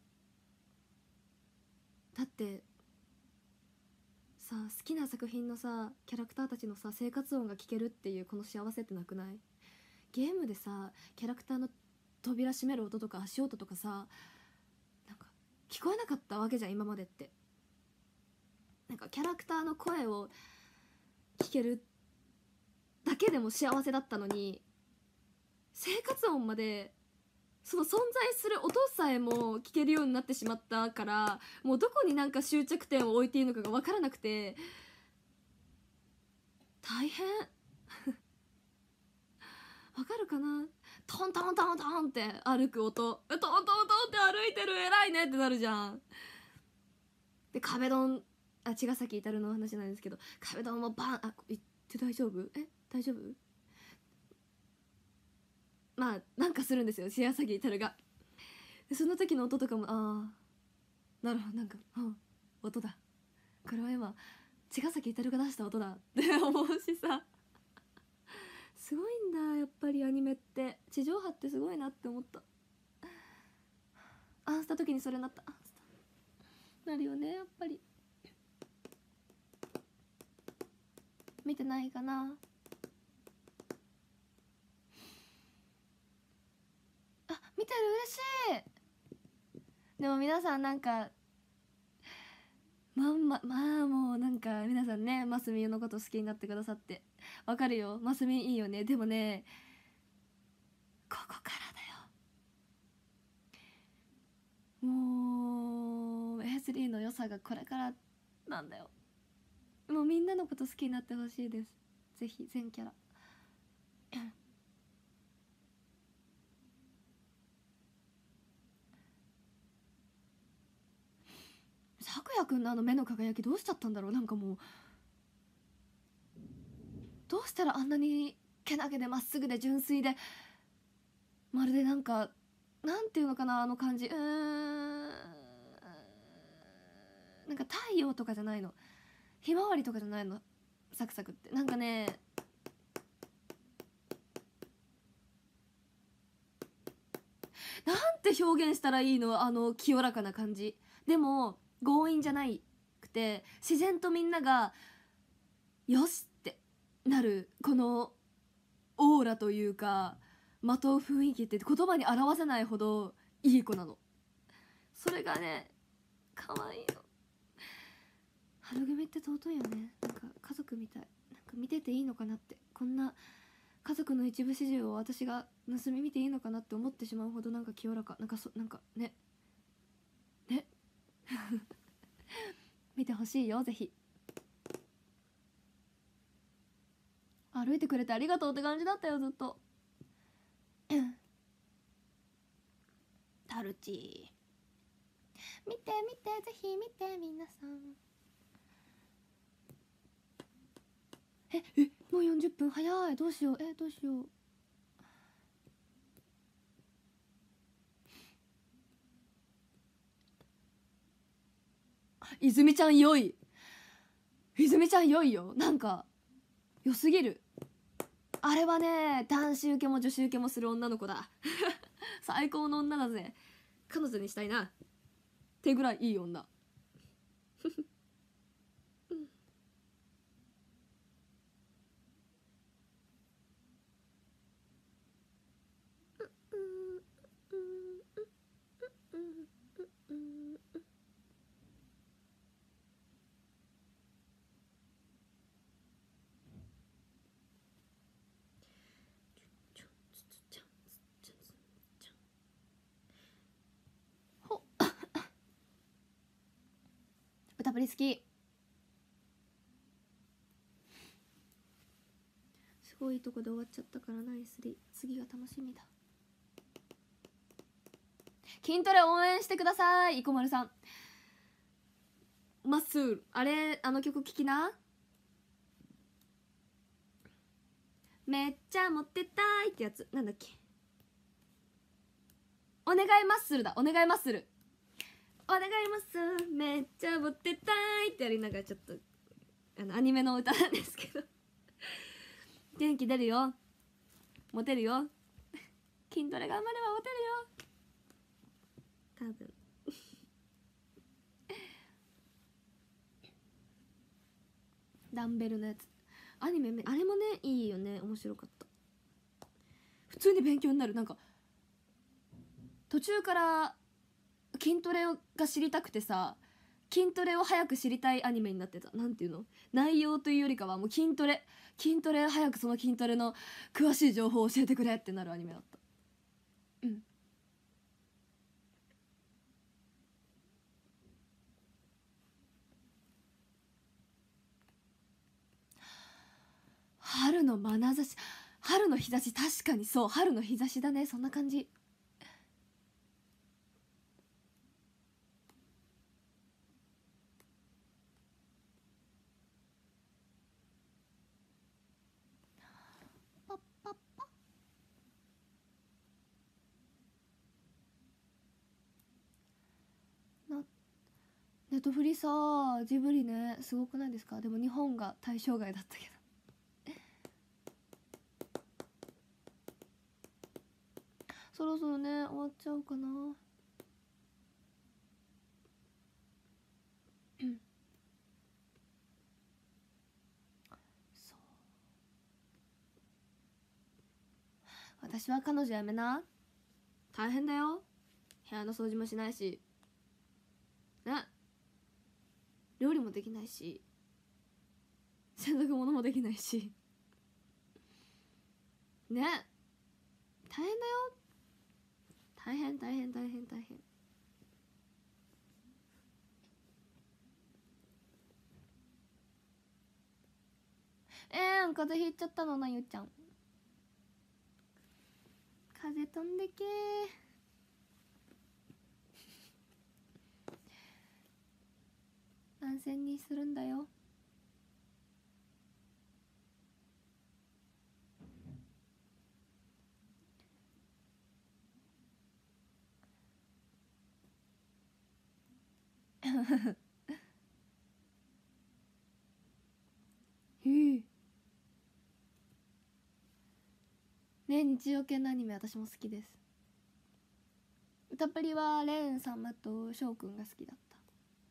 だってさ、好きな作品のさキャラクターたちのさ生活音が聞けるっていうこの幸せってなくない？ゲームでさキャラクターの扉閉める音とか足音とかさ、なんか聞こえなかったわけじゃん今までって。なんかキャラクターの声を聞けるだけでも幸せだったのに、生活音までその存在する音さえも聞けるようになってしまったから、もうどこになんか終着点を置いていいのかが分からなくて大変わかるかな。トントントントンって歩く音、トントントンって歩いてる偉いねってなるじゃん。で壁ドン、茅ヶ崎至の話なんですけど、壁ドンもバン、言って大丈夫？大丈夫？まあなんかするんですよ茅ヶ崎至が。でその時の音とかもなるほど、なんか音だ、これは今茅ヶ崎至が出した音だって思うしさ、すごいんだやっぱりアニメって。地上波ってすごいなって思った。アンスタ時にそれなった。アンスタなるよねやっぱり。見てないかな。見てる、嬉しい。でも皆さんなんかまあもうなんか皆さんね、マスミのこと好きになってくださってわかるよ。マスミいいよね。でもねここからだよ。もう A3 の良さがこれからなんだよ。もうみんなのこと好きになってほしいです。ぜひ全キャラ咲夜くんのあの目の輝きどうしちゃったんだろう。なんかもうどうしたらあんなにけなげでまっすぐで純粋で、まるでなんかなんていうのかな、あの感じ、なんか太陽とかじゃないの、ひまわりとかじゃないの、サクサクってなんかね、なんて表現したらいいの、あの清らかな感じでも強引じゃないくて、自然とみんながよしってなるこのオーラというかまとう雰囲気って言葉に表せないほどいい子なの。それがね可愛いの。春組って尊いよね。なんか家族みたい。なんか見てていいのかなって、こんな家族の一部始終を私が盗み見ていいのかなって思ってしまうほどなんか清らか、なんかね見てほしいよ、ぜひ。歩いてくれてありがとうって感じだったよ、ずっと。タルチ見て見て、ぜひ見て皆さん。もう40分早い。どうしよう、どうしよう。泉ちゃん良い、泉ちゃん良いよ。なんか良すぎる。あれはね、男子受けも女子受けもする女の子だ最高の女だぜ。彼女にしたいなってぐらいいい女歌プリ好き。すごいとこで終わっちゃったからナイスで、次が楽しみだ。筋トレ応援してください、生駒さん。マッスール、あれ、あの曲聴きな。めっちゃモテたいってやつ、なんだっけ。お願いマッスルだ、お願いマッスル、お願いマッスル、めっちゃモテたいってやりながら、ちょっとアニメの歌なんですけど元気出るよ、モテるよ筋トレ頑張ればモテるよ、多分ダンベルのやつ、アニメあれもね、いいよね、面白かった。普通に勉強になる。なんか途中から筋トレが知りたくてさ、筋トレを早く知りたいアニメになってた。なんていうの、内容というよりかはもう筋トレ早くその筋トレの詳しい情報を教えてくれってなるアニメだった。春の眼差し、春の日差し、確かにそう、春の日差しだね、そんな感じ。パッパッパ。ネットフリさ、ジブリね、すごくないですか。でも日本が対象外だったけどそろそろね、終わっちゃうかな。そう、私は彼女やめな。大変だよ、部屋の掃除もしないしね、料理もできないし、洗濯物もできないしね、大変だよ、大変大変大変大変。風邪ひいちゃったのな、ゆうちゃん。風飛んでけ安静にするんだよね、日曜系のアニメ私も好きです。歌プリはレーン様と翔くんが好きだった。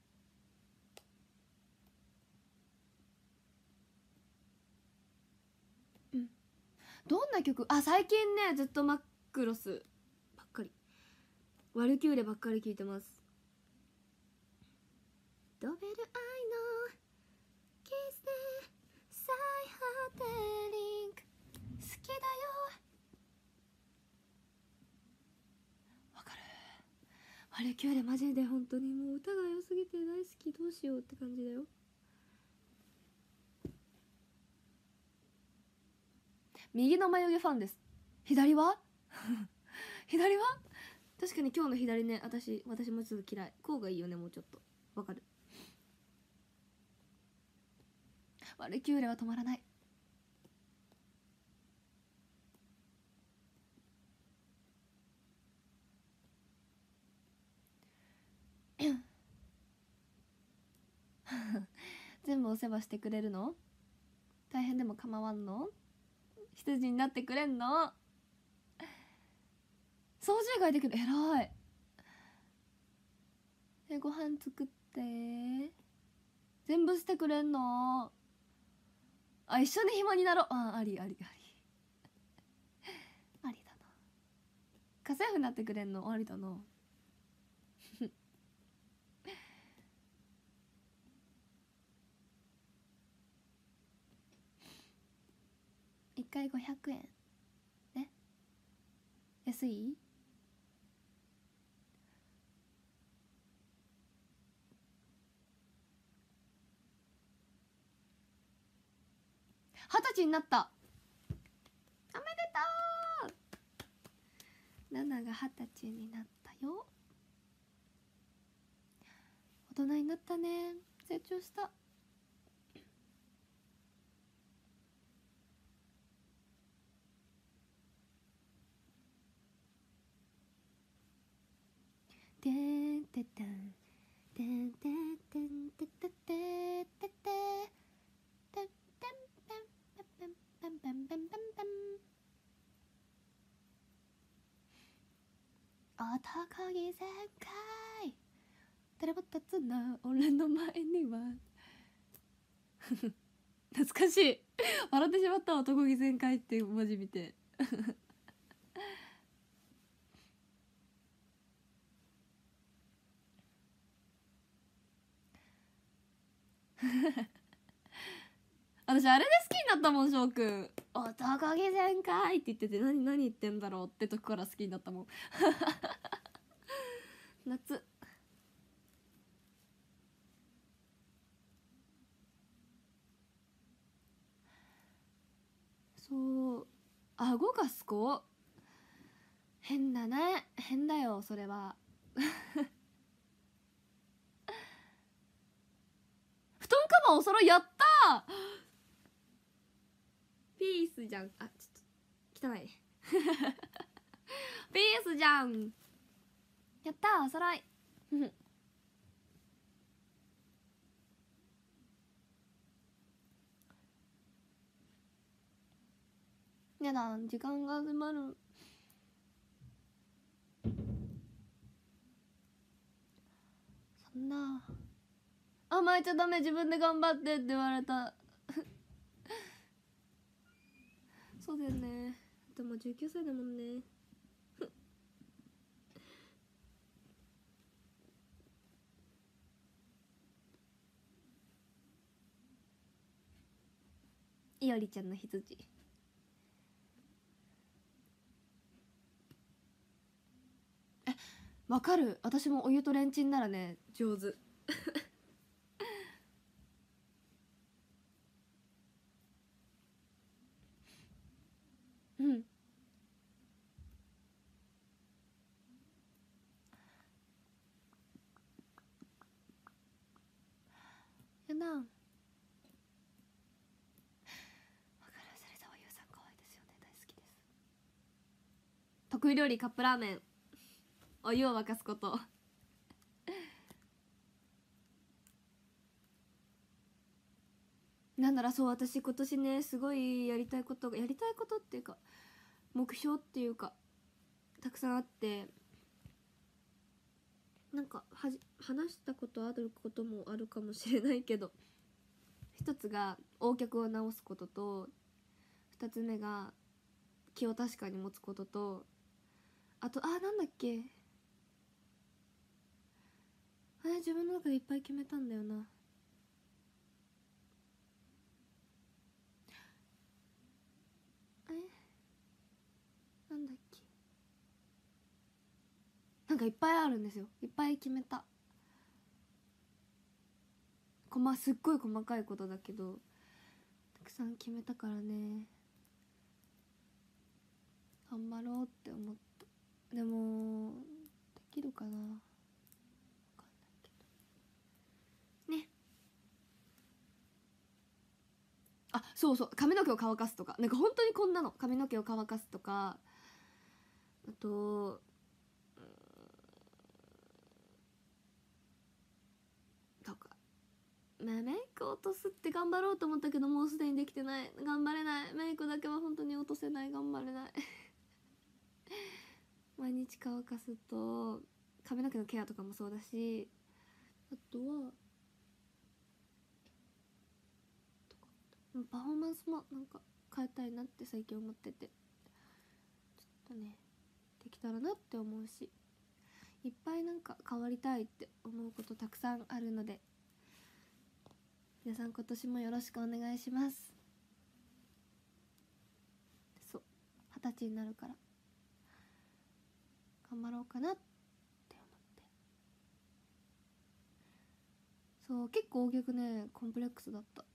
どんな曲、最近ね、ずっとマックロスばっかり、ワルキューレばっかり聴いてます。ドベルアイのキスで最果てリンク好きだよあれキューレマジで本当にもう歌が良すぎて大好き、どうしようって感じだよ。右の眉毛ファンです。左は左は確かに今日の左ね、私もちょっと嫌い。こうがいいよね、もうちょっと。わかる。ワルキューレは止まらない。全部お世話してくれるの？大変でも構わんの？羊になってくれんの？掃除以外できる、偉い。ご飯作って、全部してくれんの？あ、一緒に暇になろう。あ、ありありありありだな。家政婦になってくれんの？ありだな。1回500円ね。安い？20歳になった。おめでとう。ナナが20歳になったよ。大人になったね。成長した。てんててんてんてんてんてててててててんてんぺんぺんぺんぺんぺんぺんぺんぺん。男気全開。誰も立つな俺の前には。懐かしい。笑ってしまった。男気全開って文字見て。私あれで好きになったもん、翔くん。男気全開って言ってて、何言ってんだろうって時から好きになったもん。夏。そう、顎がすこ。変だね。変だよそれは。布団カバーお揃い、やったー。ピースじゃん。あ、ちょっと汚い。ピースじゃん。やったー、お揃い。やだ、時間が迫る。そんな甘えちゃダメ、自分で頑張ってって言われた。そうだよね。でも19歳だもんね。いおりちゃんの羊。わかる。私もお湯とレンチンならね、上手。うん。やだ。わかる。芹沢優さん可愛いですよね。大好きです。得意料理カップラーメン。お湯を沸かすこと。なんだろう、そう、私今年ね、すごいやりたいことっていうか目標っていうかたくさんあって、なんか話したことあることもあるかもしれないけど、一つが横脚を直すことと、二つ目が気を確かに持つことと、あとなんだっけ、自分の中でいっぱい決めたんだよな。なんだっけ、 なんかいっぱいあるんですよ。いっぱい決めた。すっごい細かいことだけどたくさん決めたからね、頑張ろうって思った。でもできるかな、分かんないけどね。あ、そうそう、髪の毛を乾かすとか、なんか本当にこんなの、髪の毛を乾かすとか、あととか、メイク落とすって頑張ろうと思ったけどもうすでにできてない、頑張れない。メイクだけは本当に落とせない、頑張れない毎日乾かすと髪の毛のケアとかもそうだし、あとはパフォーマンスもなんか変えたいなって最近思ってて、ちょっとねできたらなって思うし、いっぱいなんか変わりたいって思うことたくさんあるので、皆さん今年もよろしくお願いします。そう、20歳になるから頑張ろうかなって思って。そう、結構大きくねコンプレックスだった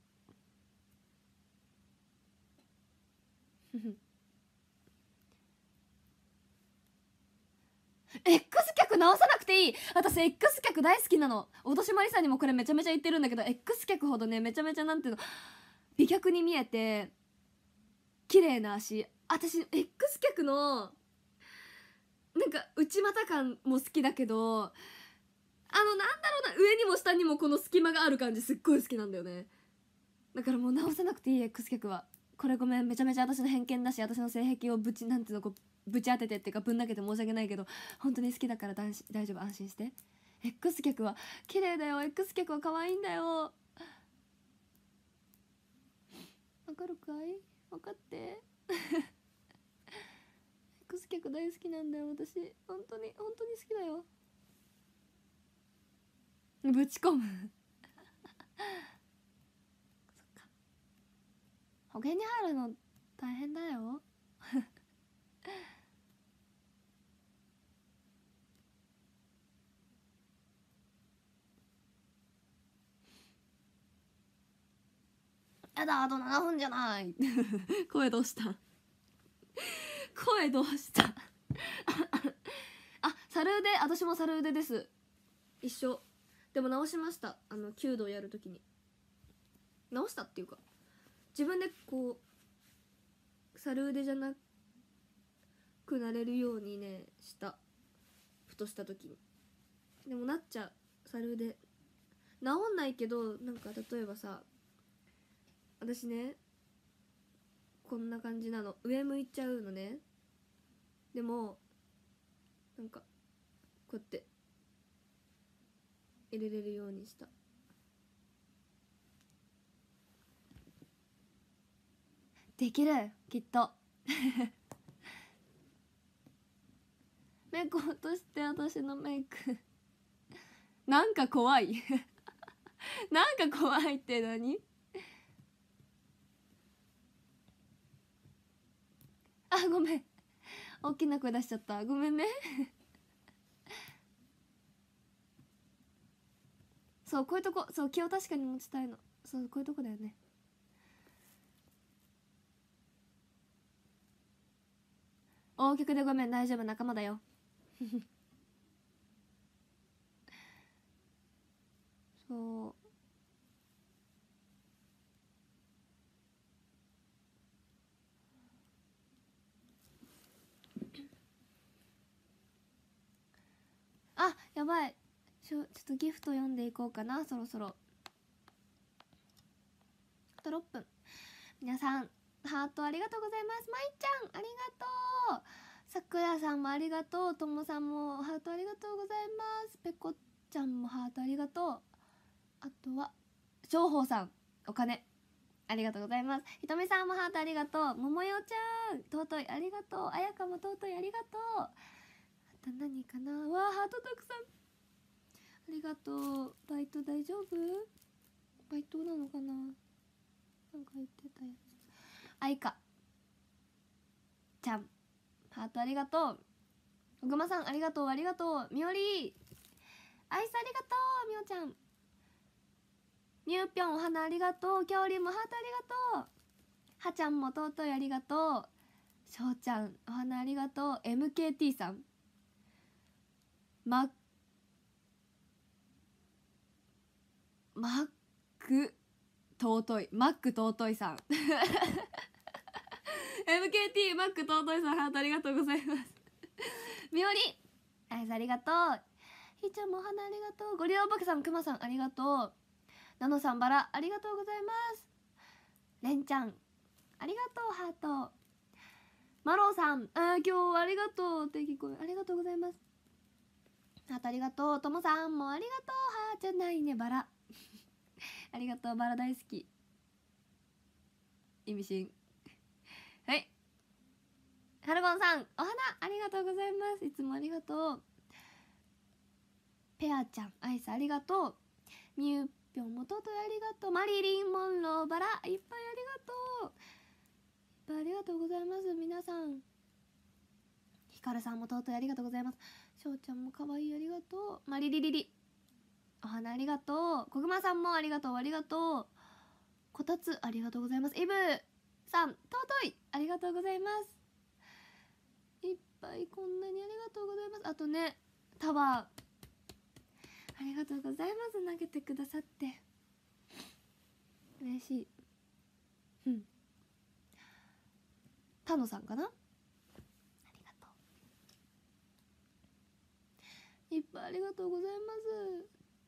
X 脚直さなくていい。私 X 脚大好きなの。落としまりさんにもこれめちゃめちゃ言ってるんだけど、 X 脚ほどねめちゃめちゃなんていうの、美脚に見えて綺麗な足。私 X 脚のなんか内股感も好きだけど、なんだろうな、上にも下にもこの隙間がある感じすっごい好きなんだよね。だからもう直さなくていい X 脚は。これごめん、めちゃめちゃ私の偏見だし、私の性癖をなんていうの、こうぶち当ててっていうかぶん投げて申し訳ないけど、本当に好きだから大丈夫、安心して。 X 脚は綺麗だよ、 X 脚は可愛いんだよ。わかるかい、分かってX 脚大好きなんだよ私、本当に好きだよ。ぶち込むそっか、保険に入るの大変だよやだ、あと7分じゃない声どうした声どうしたあ、サルーデ、私もサルーデです。一緒。でも直しました、弓道やるときに。直したっていうか自分でこうサルーデじゃなくなれるようにねした、ふとした時に。でもなっちゃう、サルーデ治んないけど、なんか例えばさ、私ねこんな感じなの、上向いちゃうのね。でもなんかこうやって入れれるようにした。できるきっとメイク落として、私のメイクなんか怖いなんか怖いって何。あ、ごめん、大きな声出しちゃった、ごめんねそう、こういうとこ、そう気を確かに持ちたいの。そう、こういうとこだよね。大きくでごめん、大丈夫、仲間だよそうあ、やばい、ちょっとギフト読んでいこうかな、そろそろ。あと6分。皆さんハートありがとうございます。まいちゃんありがとう、さくらさんもありがとう、ともさんもハートありがとうございます。ぺこちゃんもハートありがとう。あとは情報さん、お金ありがとうございます。ひとみさんもハートありがとう。ももよちゃん尊いありがとう。あやかも尊いありがとう。あと何かな、わあハートたくさんありがとう。バイト大丈夫、バイトなのかな、なんか言ってたやつ。あいかちゃんハートありがとう。 おぐまさんありがとうありがとう。みおりアイスありがとう。みおちゃんみゆぴょんお花ありがとう。きょうりんもハートありがとう。はちゃんも尊いありがとう。しょうちゃんお花ありがとう。 MKT さんマック尊いマック尊いさんMKT マック尊いさんハートありがとうございますみおりアイスありがとう。ひーちゃんもお花ありがとう。ゴリラおばけさんくまさんありがとう。ナノさんバラありがとうございます。れんちゃんありがとうハート。マローさん今日ありがとうって聞こえありがとうございます。ハートありがとう。ともさんもありがとう。はーじゃないねバラありがとうバラ大好き。意味深はい。はるごんさんお花ありがとうございます。いつもありがとう。ペアちゃんアイスありがとう。みゆぴょんもとうといありがとう。マリリン・モンローバラいっぱいありがとう。いっぱいありがとうございます。皆さんひかるさんもとうといありがとうございます。しょうちゃんもかわいいありがとう。マリリリリお花ありがとう。こぐまさんもありがとうありがとう。こたつありがとうございます。イブさん尊いありがとうございます。いっぱいこんなにありがとうございます。あとねタワーありがとうございます。投げてくださって嬉しい。タノさんかなありがとう。いっぱいありがとうございます。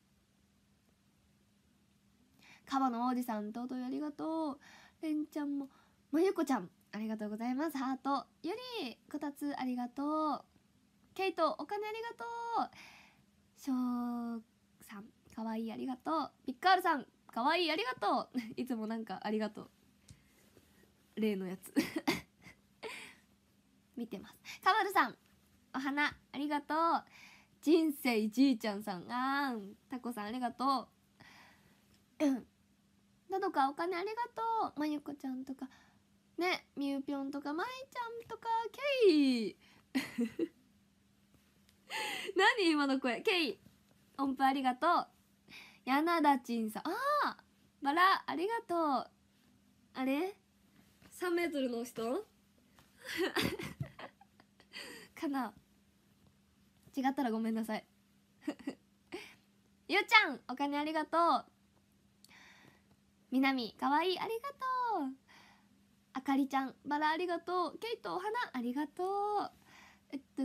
カバの王子さん尊いありがとう。れんちゃんもまゆこちゃんありがとうございます。ハートよりこたつありがとう。ケイトお金ありがとう。しょうさんかわいいありがとう。ピッカールさんかわいいありがとういつもなんかありがとう例のやつ見てます。カバルさんお花ありがとう。人生じいちゃんさんタコさんありがとうなどかお金ありがとう。まゆこちゃんとかねみゆぴょんとかまいちゃんとかケイ何今の声。ケイ音符ありがとう。やなだちんさんバラありがとう。あれ3メートルの人かな。違ったらごめんなさいゆうちゃんお金ありがとう。みなみかわいいありがとう。あかりちゃんバラありがとう。ケイトお花ありがとう。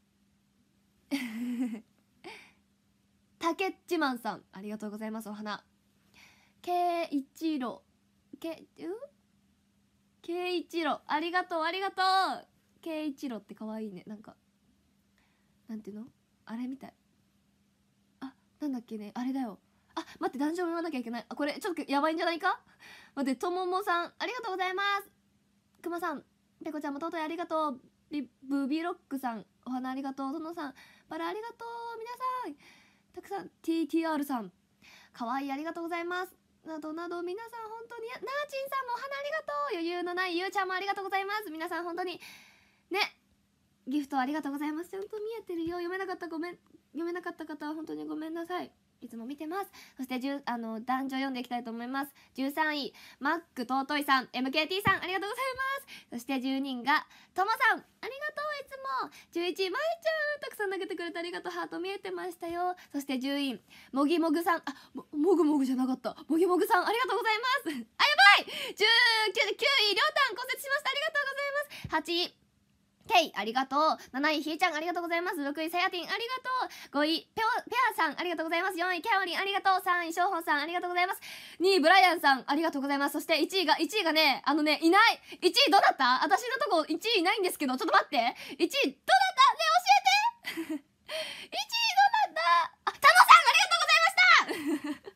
たけっちまんさんありがとうございます。お花けいちろけいちろありがとうありがとう。けいちろってかわいいね。なんかなんていうのあれみたい。なんだっけねあれだよ。待って男女も言わなきゃいけない。これちょっとやばいんじゃないか。待ってとももさんありがとうございます。くまさんぺこちゃんもとうといありがとう。ブビロックさんお花ありがとう。とのさんバラありがとう。皆さんたくさん TTR さんかわいいありがとうございますなどなど皆さん本当になーちんさんもお花ありがとう。余裕のないゆうちゃんもありがとうございます。皆さん本当にねギフトありがとうございます。ちゃんと見えてるよ。読めなかった方は本当にごめんなさい。いつも見てます。そして男女読んでいきたいと思います。13位マック尊いさん MKT さんありがとうございます。そして12人がともさんありがとう。いつも11位まいちゃんたくさん投げてくれてありがとう。ハート見えてましたよ。そして10位もぎもぐさんもぐもぐじゃなかった。もぎもぐさんありがとうございます。やばい。9位りょうたん骨折しました。ありがとうございます。8位ケイありがとう。7位ひーちゃんありがとうございます。6位さやてんありがとう。5位ペアさんありがとうございます。4位キャオリンありがとう。3位しょうほんさんありがとうございます。2位ブライアンさんありがとうございます。そして1位がねいない。1位どうだった？私のとこ1位いないんですけど、ちょっと待って。1位どうだった？ね教えて1位どうだった？タモさんありがとうございました